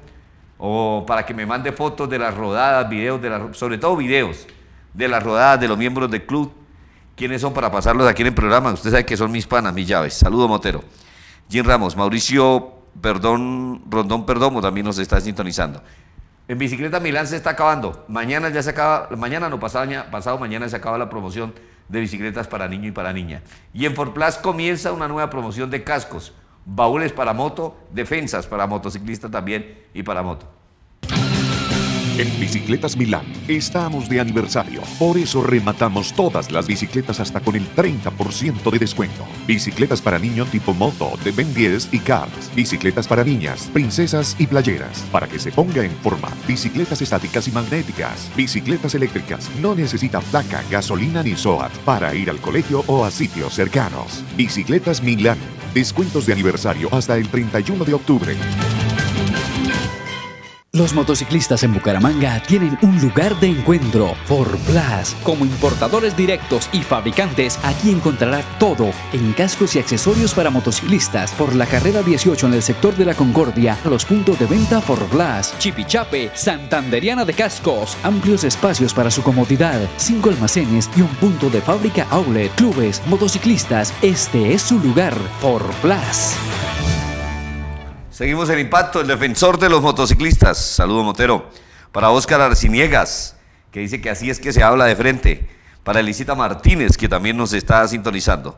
o para que me mande fotos de las rodadas, videos, de la, sobre todo videos de las rodadas de los miembros del club. ¿Quiénes son para pasarlos aquí en el programa? Usted sabe que son mis panas, mis llaves. Saludo, Motero. Jim Ramos, Mauricio Perdón, Rondón Perdomo también nos está sintonizando. En Bicicleta Milán se está acabando. Mañana ya se acaba, mañana no, pasado, pasado mañana se acaba la promoción de bicicletas para niño y para niña. Y en Forplas comienza una nueva promoción de cascos, baúles para moto, defensas para motociclista también y para moto. En Bicicletas Milán estamos de aniversario, por eso rematamos todas las bicicletas hasta con el treinta por ciento de descuento. Bicicletas para niño tipo moto de Ben diez y Cars, bicicletas para niñas, princesas y playeras, para que se ponga en forma, bicicletas estáticas y magnéticas, bicicletas eléctricas, no necesita placa, gasolina ni SOAT para ir al colegio o a sitios cercanos. Bicicletas Milán, descuentos de aniversario hasta el treinta y uno de octubre. Los motociclistas en Bucaramanga tienen un lugar de encuentro, Forplas. Como importadores directos y fabricantes, aquí encontrará todo en cascos y accesorios para motociclistas. Por la carrera dieciocho en el sector de la Concordia, los puntos de venta Forplas. Chipichape, Santanderiana de Cascos. Amplios espacios para su comodidad, cinco almacenes y un punto de fábrica outlet. Clubes, motociclistas, este es su lugar, Forplas. Seguimos el impacto, el defensor de los motociclistas. Saludo, Motero. Para Óscar Arciniegas, que dice que así es que se habla de frente. Para Elisita Martínez, que también nos está sintonizando.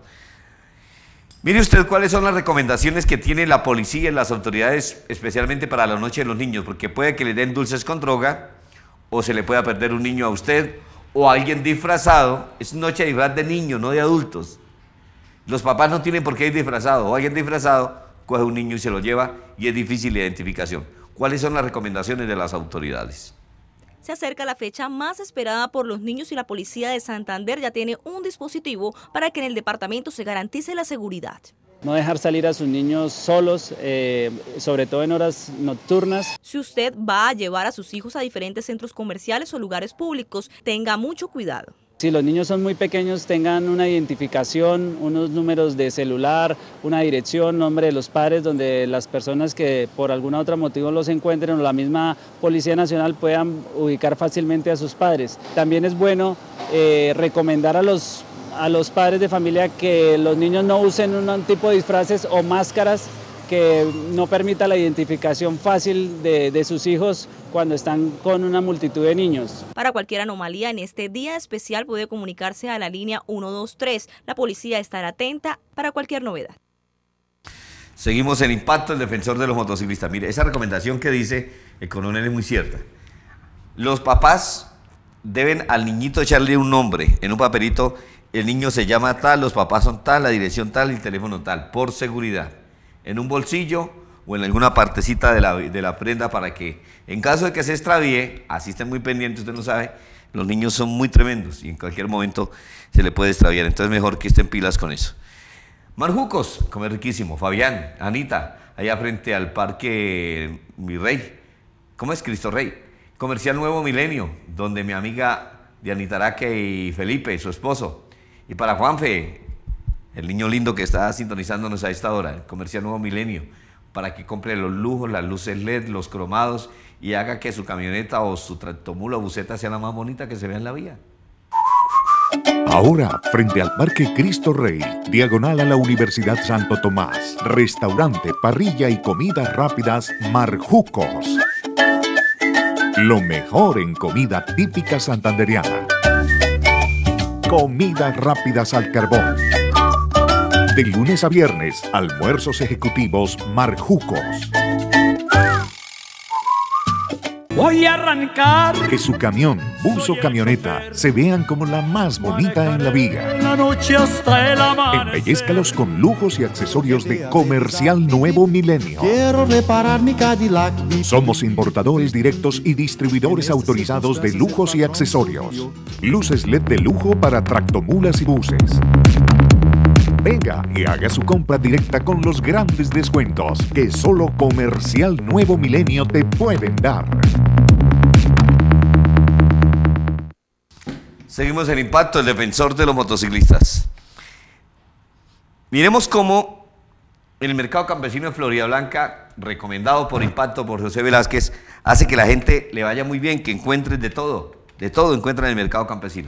Mire usted cuáles son las recomendaciones que tiene la policía y las autoridades, especialmente para la noche de los niños, porque puede que le den dulces con droga, o se le pueda perder un niño a usted, o a alguien disfrazado. Es noche de disfraz de niños, no de adultos. Los papás no tienen por qué ir disfrazados, o alguien disfrazado coge un niño y se lo lleva, y es difícil la identificación. ¿Cuáles son las recomendaciones de las autoridades? Se acerca la fecha más esperada por los niños y la policía de Santander ya tiene un dispositivo para que en el departamento se garantice la seguridad. No dejar salir a sus niños solos, eh, sobre todo en horas nocturnas. Si usted va a llevar a sus hijos a diferentes centros comerciales o lugares públicos, tenga mucho cuidado. Si los niños son muy pequeños, tengan una identificación, unos números de celular, una dirección, nombre de los padres, donde las personas que por algún otro motivo los encuentren o la misma Policía Nacional puedan ubicar fácilmente a sus padres. También es bueno eh, recomendar a los, a los padres de familia que los niños no usen un tipo de disfraces o máscaras que no permita la identificación fácil de, de sus hijos cuando están con una multitud de niños. Para cualquier anomalía en este día especial puede comunicarse a la línea uno dos tres. La policía estará atenta para cualquier novedad. Seguimos el impacto del defensor de los motociclistas. Mire, esa recomendación que dice el coronel es muy cierta. Los papás deben al niñito echarle un nombre en un papelito. El niño se llama tal, los papás son tal, la dirección tal y el teléfono tal, por seguridad. En un bolsillo o en alguna partecita de la, de la prenda, para que en caso de que se extravíe, así estén muy pendientes, usted no sabe, los niños son muy tremendos y en cualquier momento se le puede extraviar, entonces mejor que estén pilas con eso. Marjucos, come riquísimo. Fabián, Anita, allá frente al Parque Mi Rey, ¿cómo es? Cristo Rey, Comercial Nuevo Milenio, donde mi amiga Dianita Araque y Felipe, su esposo, y para Juanfe, el niño lindo que está sintonizándonos a esta hora, el Comercial Nuevo Milenio, para que compre los lujos, las luces L E D, los cromados y haga que su camioneta o su tractomula o buseta sea la más bonita que se vea en la vía. Ahora, frente al Parque Cristo Rey, diagonal a la Universidad Santo Tomás, restaurante, parrilla y comidas rápidas Marjucos. Lo mejor en comida típica santanderiana. Comidas rápidas al carbón. De lunes a viernes, almuerzos ejecutivos Marjucos. Voy a arrancar. Que su camión, bus o camioneta se vean como la más bonita en la vía. La noche hasta el amanecer. Embellezcalos con lujos y accesorios de Comercial Nuevo Milenio. Quiero reparar mi Cadillac. Somos importadores directos y distribuidores autorizados de lujos y accesorios. Luces L E D de lujo para tractomulas y buses. Venga y haga su compra directa con los grandes descuentos que solo Comercial Nuevo Milenio te pueden dar. Seguimos el impacto, el defensor de los motociclistas. Miremos cómo el mercado campesino de Florida Blanca, recomendado por Impacto por José Velázquez, hace que la gente le vaya muy bien, que encuentren de todo, de todo encuentran en el mercado campesino.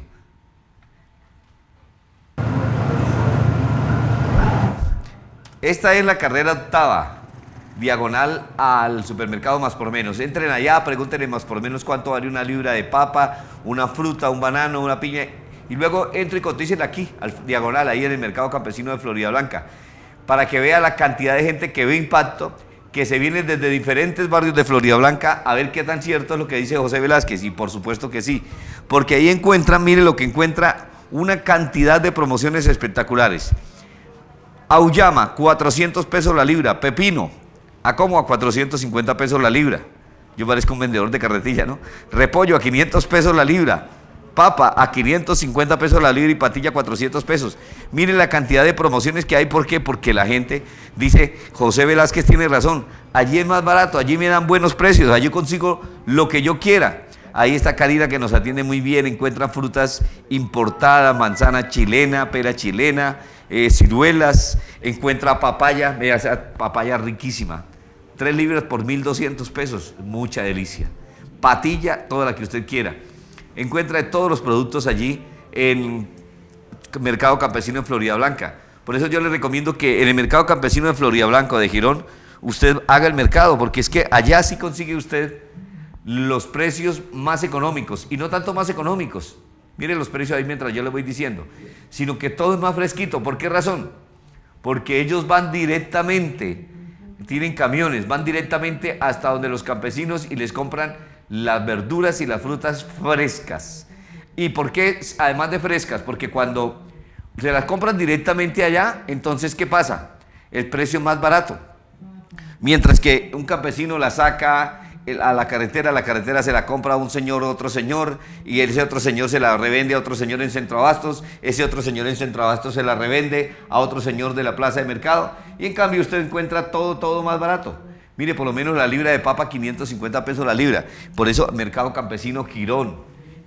Esta es la carrera octava, diagonal al supermercado Más por Menos. Entren allá, pregúntenle Más por Menos cuánto vale una libra de papa, una fruta, un banano, una piña. Y luego entren y coticen aquí, al diagonal, ahí en el mercado campesino de Florida Blanca, para que vea la cantidad de gente que ve Impacto, que se viene desde diferentes barrios de Florida Blanca a ver qué tan cierto es lo que dice José Velázquez. Y por supuesto que sí, porque ahí encuentran, mire lo que encuentra, una cantidad de promociones espectaculares. Auyama, cuatrocientos pesos la libra. Pepino, ¿a cómo? A cuatrocientos cincuenta pesos la libra. Yo parezco un vendedor de carretilla, ¿no? Repollo, a quinientos pesos la libra. Papa a quinientos cincuenta pesos la libra y patilla cuatrocientos pesos. Miren la cantidad de promociones que hay. ¿Por qué? Porque la gente dice, José Velázquez tiene razón, allí es más barato, allí me dan buenos precios, allí consigo lo que yo quiera. Ahí está Karina que nos atiende muy bien, encuentra frutas importadas, manzana chilena, pera chilena, eh, ciruelas, encuentra papaya, vea esa papaya riquísima, tres libras por mil doscientos pesos, mucha delicia. Patilla, toda la que usted quiera. Encuentra todos los productos allí en Mercado Campesino en Florida Blanca. Por eso yo le recomiendo que en el Mercado Campesino de Florida Blanca o de Girón, usted haga el mercado, porque es que allá sí consigue usted los precios más económicos, y no tanto más económicos, miren los precios ahí mientras yo le voy diciendo, sino que todo es más fresquito. ¿Por qué razón? Porque ellos van directamente, tienen camiones, van directamente hasta donde los campesinos y les compran las verduras y las frutas frescas. ¿Y por qué además de frescas? Porque cuando se las compran directamente allá, entonces ¿qué pasa? El precio es más barato. Mientras que un campesino la saca a la carretera, la carretera se la compra a un señor o otro señor, y ese otro señor se la revende a otro señor en Centroabastos, ese otro señor en Centroabastos se la revende a otro señor de la plaza de mercado, y en cambio usted encuentra todo, todo más barato. Mire, por lo menos la libra de papa, quinientos cincuenta pesos la libra. Por eso Mercado Campesino Girón,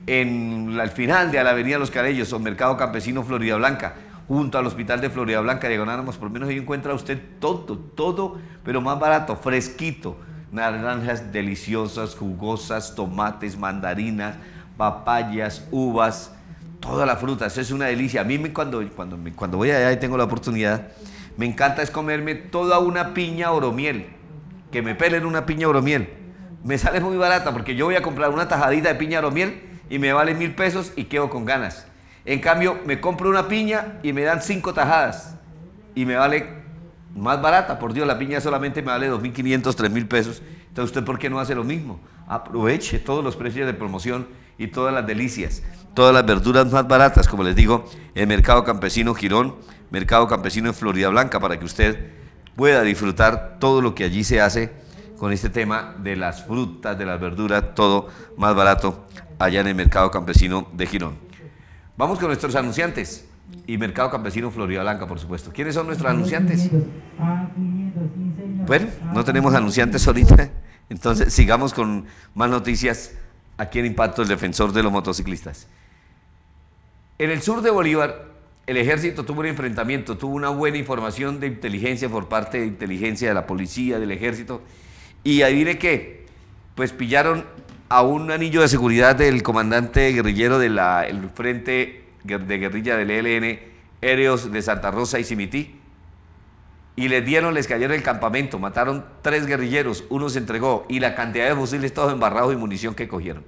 en la, al final de la Avenida Los Carellos, o Mercado Campesino Florida Blanca, junto al Hospital de Florida Blanca, diagonal, por lo menos ahí encuentra usted todo, todo, pero más barato, fresquito. Naranjas deliciosas, jugosas, tomates, mandarinas, papayas, uvas, toda la fruta. Eso es una delicia. A mí me, cuando, cuando, me, cuando voy allá y tengo la oportunidad, me encanta es comerme toda una piña oromiel. Que me pelen una piña oromiel. Me sale muy barata porque yo voy a comprar una tajadita de piña oromiel y me vale mil pesos y quedo con ganas. En cambio, me compro una piña y me dan cinco tajadas y me vale más barata. Por Dios, la piña solamente me vale dos mil quinientos, tres mil pesos. Entonces, ¿usted por qué no hace lo mismo? Aproveche todos los precios de promoción y todas las delicias, todas las verduras más baratas, como les digo, en Mercado Campesino Girón, Mercado Campesino en Florida Blanca, para que usted pueda disfrutar todo lo que allí se hace con este tema de las frutas, de las verduras, todo más barato allá en el Mercado Campesino de Girón. Vamos con nuestros anunciantes y Mercado Campesino Florida Blanca, por supuesto. ¿Quiénes son nuestros anunciantes? Bueno, no tenemos anunciantes ahorita, entonces sigamos con más noticias aquí en Impacto, el defensor de los motociclistas. En el sur de Bolívar, el ejército tuvo un enfrentamiento, tuvo una buena información de inteligencia por parte de inteligencia de la policía, del ejército, y adivine qué, pues pillaron a un anillo de seguridad del comandante guerrillero del Frente de Guerrilla del E L N, Héroes de Santa Rosa y Simití, y les dieron, les cayeron el campamento, mataron tres guerrilleros, uno se entregó, y la cantidad de fusiles todos embarrados y munición que cogieron.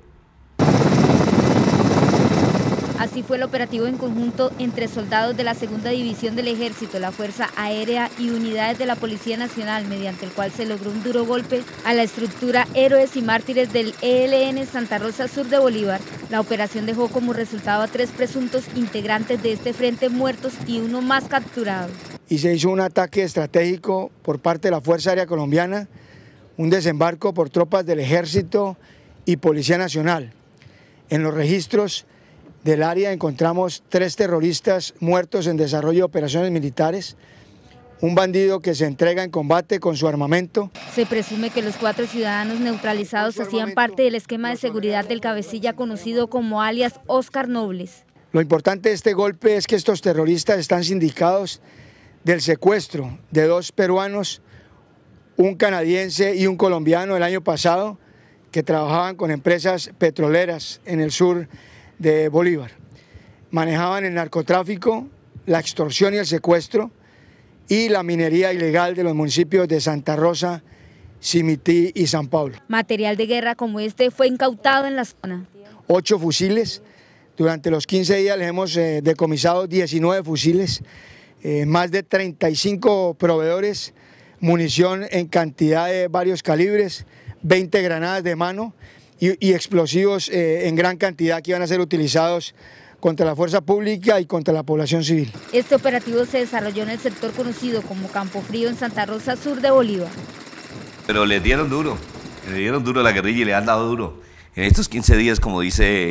Así fue el operativo en conjunto entre soldados de la Segunda División del Ejército, la Fuerza Aérea y unidades de la Policía Nacional, mediante el cual se logró un duro golpe a la estructura Héroes y Mártires del E L N Santa Rosa Sur de Bolívar. La operación dejó como resultado a tres presuntos integrantes de este frente muertos y uno más capturado. Y se hizo un ataque estratégico por parte de la Fuerza Aérea Colombiana, un desembarco por tropas del Ejército y Policía Nacional. En los registros del área encontramos tres terroristas muertos en desarrollo de operaciones militares, un bandido que se entrega en combate con su armamento. Se presume que los cuatro ciudadanos neutralizados hacían parte del esquema de seguridad del cabecilla conocido como alias Oscar Nobles. Lo importante de este golpe es que estos terroristas están sindicados del secuestro de dos peruanos, un canadiense y un colombiano el año pasado, que trabajaban con empresas petroleras en el sur de Bolívar. Manejaban el narcotráfico, la extorsión y el secuestro y la minería ilegal de los municipios de Santa Rosa, Simití y San Pablo. Material de guerra como este fue incautado en la zona. Ocho fusiles. Durante los quince días les hemos eh, decomisado diecinueve fusiles, eh, más de treinta y cinco proveedores, munición en cantidad de varios calibres, veinte granadas de mano, Y, y explosivos eh, en gran cantidad que iban a ser utilizados contra la fuerza pública y contra la población civil. Este operativo se desarrolló en el sector conocido como Campo Frío en Santa Rosa Sur de Bolívar. Pero le dieron duro, le dieron duro a la guerrilla y le han dado duro. En estos quince días, como dice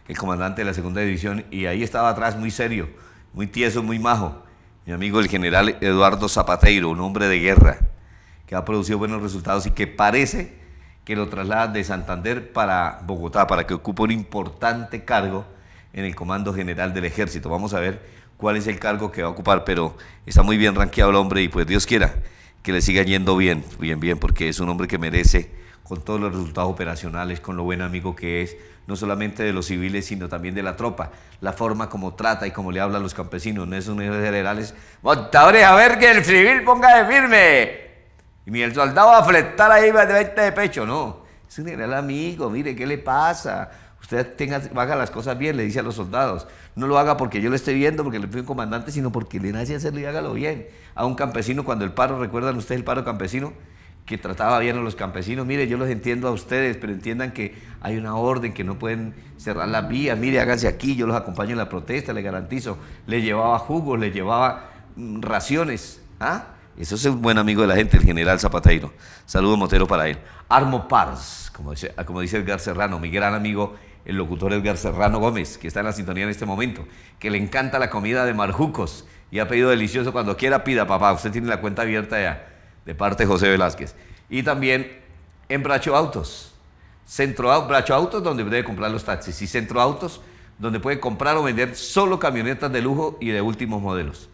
el comandante de la segunda división, y ahí estaba atrás muy serio, muy tieso, muy majo, mi amigo el general Eduardo Zapateiro, un hombre de guerra, que ha producido buenos resultados y que parece que lo traslada de Santander para Bogotá, para que ocupe un importante cargo en el Comando General del Ejército. Vamos a ver cuál es el cargo que va a ocupar, pero está muy bien rankeado el hombre y pues Dios quiera que le siga yendo bien, bien, bien, porque es un hombre que merece, con todos los resultados operacionales, con lo buen amigo que es, no solamente de los civiles, sino también de la tropa, la forma como trata y como le habla a los campesinos, no es un generales, montadores, a ver que el civil ponga de firme, y ni el soldado a fletar ahí de veinte de pecho, no, es un general amigo, mire, ¿qué le pasa? Usted tenga, haga las cosas bien, le dice a los soldados. No lo haga porque yo lo esté viendo, porque le pido un comandante, sino porque le nace hacerlo y hágalo bien. A un campesino, cuando el paro, ¿recuerdan ustedes el paro campesino? Que trataba bien a los campesinos. Mire, yo los entiendo a ustedes, pero entiendan que hay una orden, que no pueden cerrar las vías. Mire, háganse aquí, yo los acompaño en la protesta, les garantizo. Le llevaba jugos, le llevaba mm, raciones. ¿Ah? Eso es un buen amigo de la gente, el general Zapateiro. Saludos, Motero, para él. Armo Pars, como dice, como dice Edgar Serrano, mi gran amigo, el locutor Edgar Serrano Gómez, que está en la sintonía en este momento, que le encanta la comida de Marjucos y ha pedido delicioso. Cuando quiera pida, papá, usted tiene la cuenta abierta ya, de parte de José Velázquez. Y también en Bracho Autos, Centro Bracho Autos, donde debe comprar los taxis, y Centro Autos, donde puede comprar o vender solo camionetas de lujo y de últimos modelos.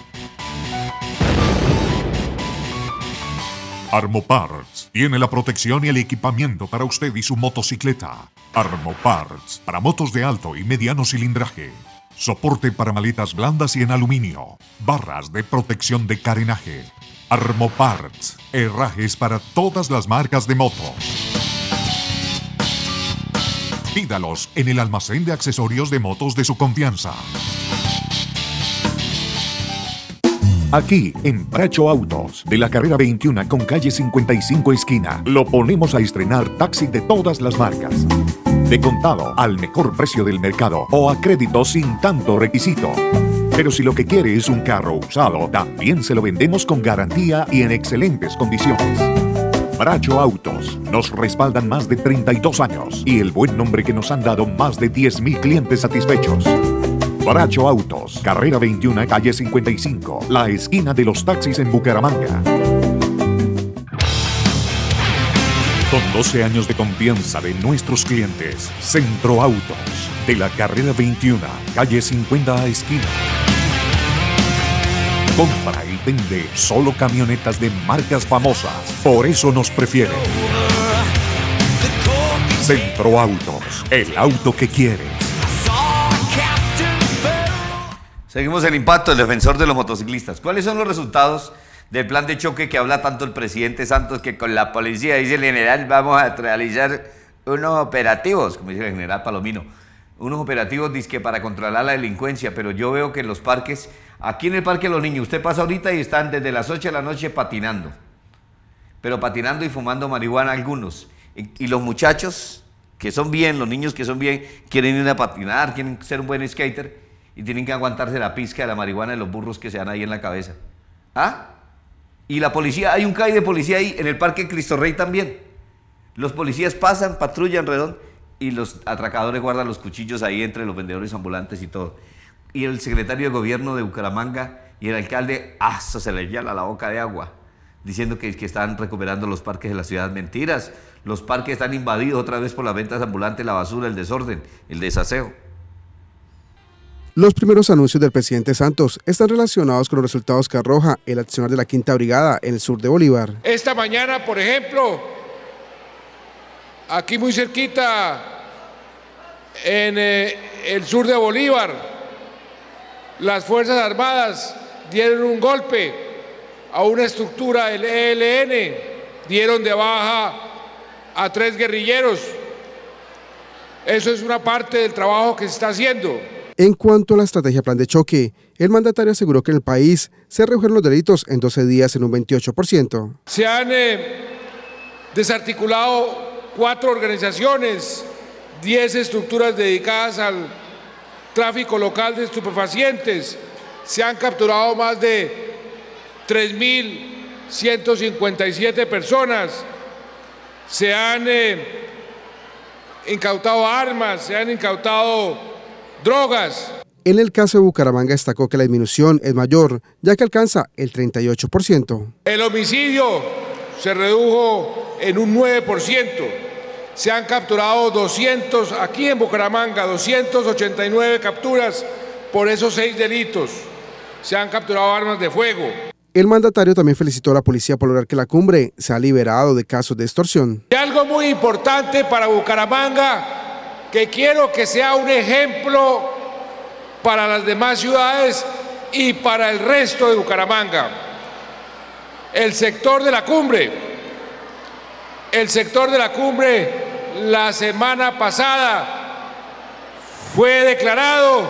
Armo Parts tiene la protección y el equipamiento para usted y su motocicleta. Armo Parts para motos de alto y mediano cilindraje. Soporte para maletas blandas y en aluminio. Barras de protección de carenaje. Armo Parts, herrajes para todas las marcas de motos. Pídalos en el almacén de accesorios de motos de su confianza. Aquí, en Bracho Autos, de la carrera veintiuno con calle cincuenta y cinco esquina, lo ponemos a estrenar taxi de todas las marcas. De contado, al mejor precio del mercado o a crédito sin tanto requisito. Pero si lo que quiere es un carro usado, también se lo vendemos con garantía y en excelentes condiciones. Bracho Autos, nos respaldan más de treinta y dos años y el buen nombre que nos han dado más de diez mil clientes satisfechos. Bracho Autos, carrera veintiuno, calle cincuenta y cinco, la esquina de los taxis en Bucaramanga. Con doce años de confianza de nuestros clientes, Centro Autos, de la carrera veintiuno, calle cincuenta, esquina. Compra y vende solo camionetas de marcas famosas, por eso nos prefieren. Centro Autos, el auto que quieres. Seguimos el impacto del defensor de los motociclistas. ¿Cuáles son los resultados del plan de choque que habla tanto el presidente Santos, que con la policía, dice el general, vamos a realizar unos operativos, como dice el general Palomino, unos operativos dizque para controlar la delincuencia? Pero yo veo que en los parques, aquí en el Parque de los Niños, usted pasa ahorita y están desde las ocho de la noche patinando, pero patinando y fumando marihuana algunos. Y, y los muchachos que son bien, los niños que son bien, quieren ir a patinar, quieren ser un buen skater, y tienen que aguantarse la pizca de la marihuana de los burros que se dan ahí en la cabeza. ¿Ah? Y la policía, hay un C A I de policía ahí, en el Parque Cristo Rey también. Los policías pasan, patrullan redón, y los atracadores guardan los cuchillos ahí entre los vendedores ambulantes y todo. Y el secretario de gobierno de Bucaramanga y el alcalde, ¡ah! Eso se les llena la boca de agua, diciendo que, que están recuperando los parques de la ciudad. Mentiras, los parques están invadidos otra vez por las ventas ambulantes, la basura, el desorden, el desaseo. Los primeros anuncios del presidente Santos están relacionados con los resultados que arroja el accionar de la Quinta Brigada en el sur de Bolívar. Esta mañana, por ejemplo, aquí muy cerquita, en eh, el sur de Bolívar, las Fuerzas Armadas dieron un golpe a una estructura del E L N, dieron de baja a tres guerrilleros. Eso es una parte del trabajo que se está haciendo. En cuanto a la estrategia plan de choque, el mandatario aseguró que en el país se redujeron los delitos en doce días en un veintiocho por ciento. Se han eh, desarticulado cuatro organizaciones, diez estructuras dedicadas al tráfico local de estupefacientes. Se han capturado más de tres mil ciento cincuenta y siete personas. Se han eh, incautado armas, se han incautado drogas. En el caso de Bucaramanga destacó que la disminución es mayor, ya que alcanza el treinta y ocho por ciento. El homicidio se redujo en un nueve por ciento. Se han capturado doscientos, aquí en Bucaramanga, doscientas ochenta y nueve capturas por esos seis delitos. Se han capturado armas de fuego. El mandatario también felicitó a la policía por lograr que la cumbre se ha liberado de casos de extorsión. Y algo muy importante para Bucaramanga, que quiero que sea un ejemplo para las demás ciudades y para el resto de Bucaramanga. El sector de la cumbre, el sector de la cumbre la semana pasada fue declarado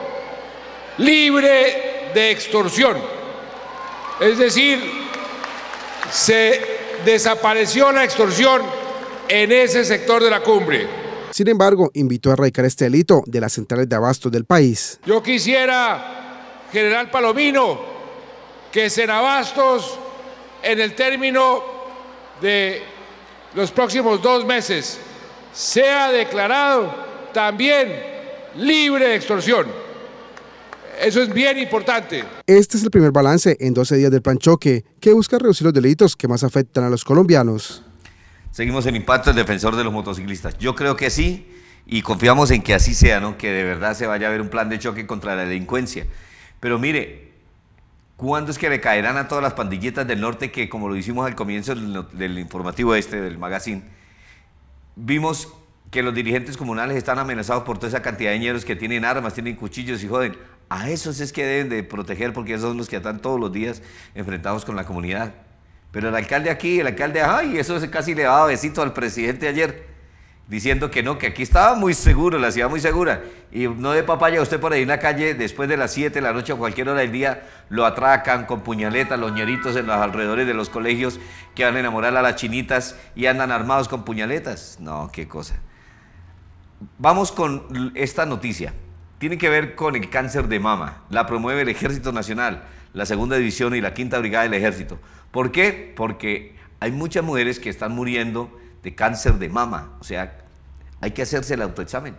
libre de extorsión. Es decir, se desapareció la extorsión en ese sector de la cumbre. Sin embargo, invitó a erradicar este delito de las centrales de abasto del país. Yo quisiera, general Palomino, que Senabastos, en el término de los próximos dos meses, sea declarado también libre de extorsión. Eso es bien importante. Este es el primer balance en doce días del plan choque, que busca reducir los delitos que más afectan a los colombianos. Seguimos en Impacto, el defensor de los motociclistas. Yo creo que sí, y confiamos en que así sea, ¿no? Que de verdad se vaya a ver un plan de choque contra la delincuencia. Pero mire, ¿cuándo es que le caerán a todas las pandilletas del norte que, como lo hicimos al comienzo del, del informativo este, del magazine, vimos que los dirigentes comunales están amenazados por toda esa cantidad de ñeros que tienen armas, tienen cuchillos y joden? A esos es que deben de proteger, porque esos son los que están todos los días enfrentados con la comunidad. Pero el alcalde aquí, el alcalde, ay, eso casi le daba besito al presidente ayer, diciendo que no, que aquí estaba muy seguro, la ciudad muy segura. Y no de papaya, usted por ahí en la calle, después de las siete de la noche o cualquier hora del día, lo atracan con puñaletas, los ñeritos en los alrededores de los colegios que van a enamorar a las chinitas y andan armados con puñaletas. No, qué cosa. Vamos con esta noticia. Tiene que ver con el cáncer de mama. La promueve el Ejército Nacional, la segunda división y la quinta brigada del Ejército. ¿Por qué? Porque hay muchas mujeres que están muriendo de cáncer de mama. O sea, hay que hacerse el autoexamen.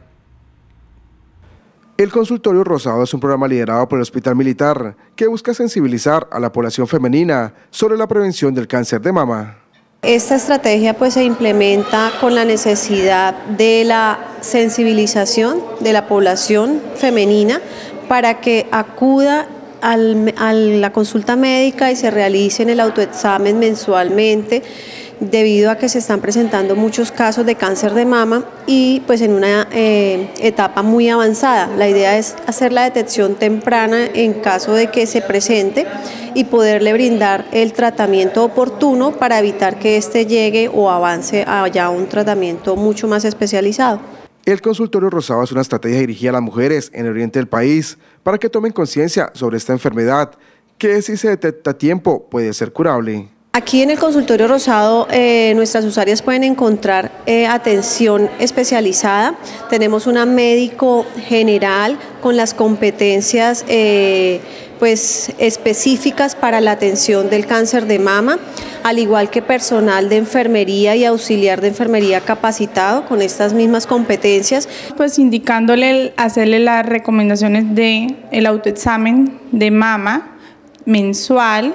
El Consultorio Rosado es un programa liderado por el Hospital Militar que busca sensibilizar a la población femenina sobre la prevención del cáncer de mama. Esta estrategia pues se implementa con la necesidad de la sensibilización de la población femenina para que acuda al, a la consulta médica y se realicen el autoexamen mensualmente, debido a que se están presentando muchos casos de cáncer de mama y pues en una eh, etapa muy avanzada. La idea es hacer la detección temprana en caso de que se presente y poderle brindar el tratamiento oportuno para evitar que éste llegue o avance a ya un tratamiento mucho más especializado. El Consultorio Rosado es una estrategia dirigida a las mujeres en el oriente del país para que tomen conciencia sobre esta enfermedad, que si se detecta a tiempo puede ser curable. Aquí en el Consultorio Rosado eh, nuestras usuarias pueden encontrar eh, atención especializada. Tenemos una médico general con las competencias eh, pues, específicas para la atención del cáncer de mama, al igual que personal de enfermería y auxiliar de enfermería capacitado con estas mismas competencias. Pues indicándole, hacerle las recomendaciones de el autoexamen de mama mensual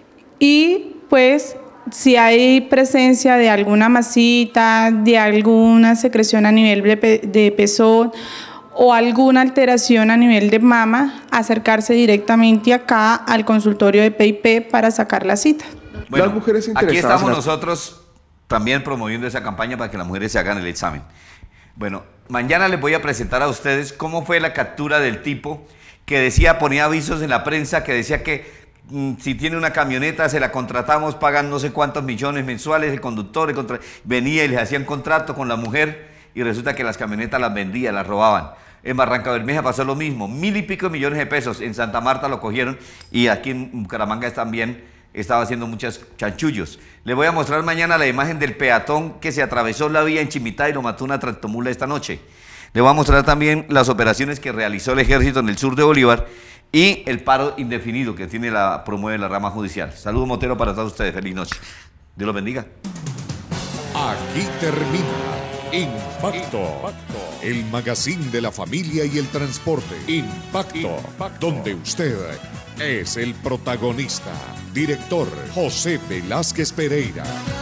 y pues si hay presencia de alguna masita, de alguna secreción a nivel de, pe de pezón o alguna alteración a nivel de mama, acercarse directamente acá al consultorio de P I P para sacar la cita. Bueno, las mujeres aquí estamos las... nosotros también promoviendo esa campaña para que las mujeres se hagan el examen. Bueno, mañana les voy a presentar a ustedes cómo fue la captura del tipo que decía, ponía avisos en la prensa que decía que si tiene una camioneta se la contratamos, pagan no sé cuántos millones mensuales, el conductor el contra... venía y les hacían contrato con la mujer y resulta que las camionetas las vendía, las robaban. En Barranca Bermeja pasó lo mismo, mil y pico millones de pesos, en Santa Marta lo cogieron y aquí en Bucaramanga también estaba haciendo muchos chanchullos. Les voy a mostrar mañana la imagen del peatón que se atravesó la vía en Chimitá y lo mató una tractomula esta noche. Les voy a mostrar también las operaciones que realizó el ejército en el sur de Bolívar y el paro indefinido que tiene la promueve la rama judicial. Saludos, Motero, para todos ustedes. Feliz noche. Dios los bendiga. Aquí termina Impacto, el magazine de la familia y el transporte. Impacto, donde usted es el protagonista. Director José Velázquez Pereira.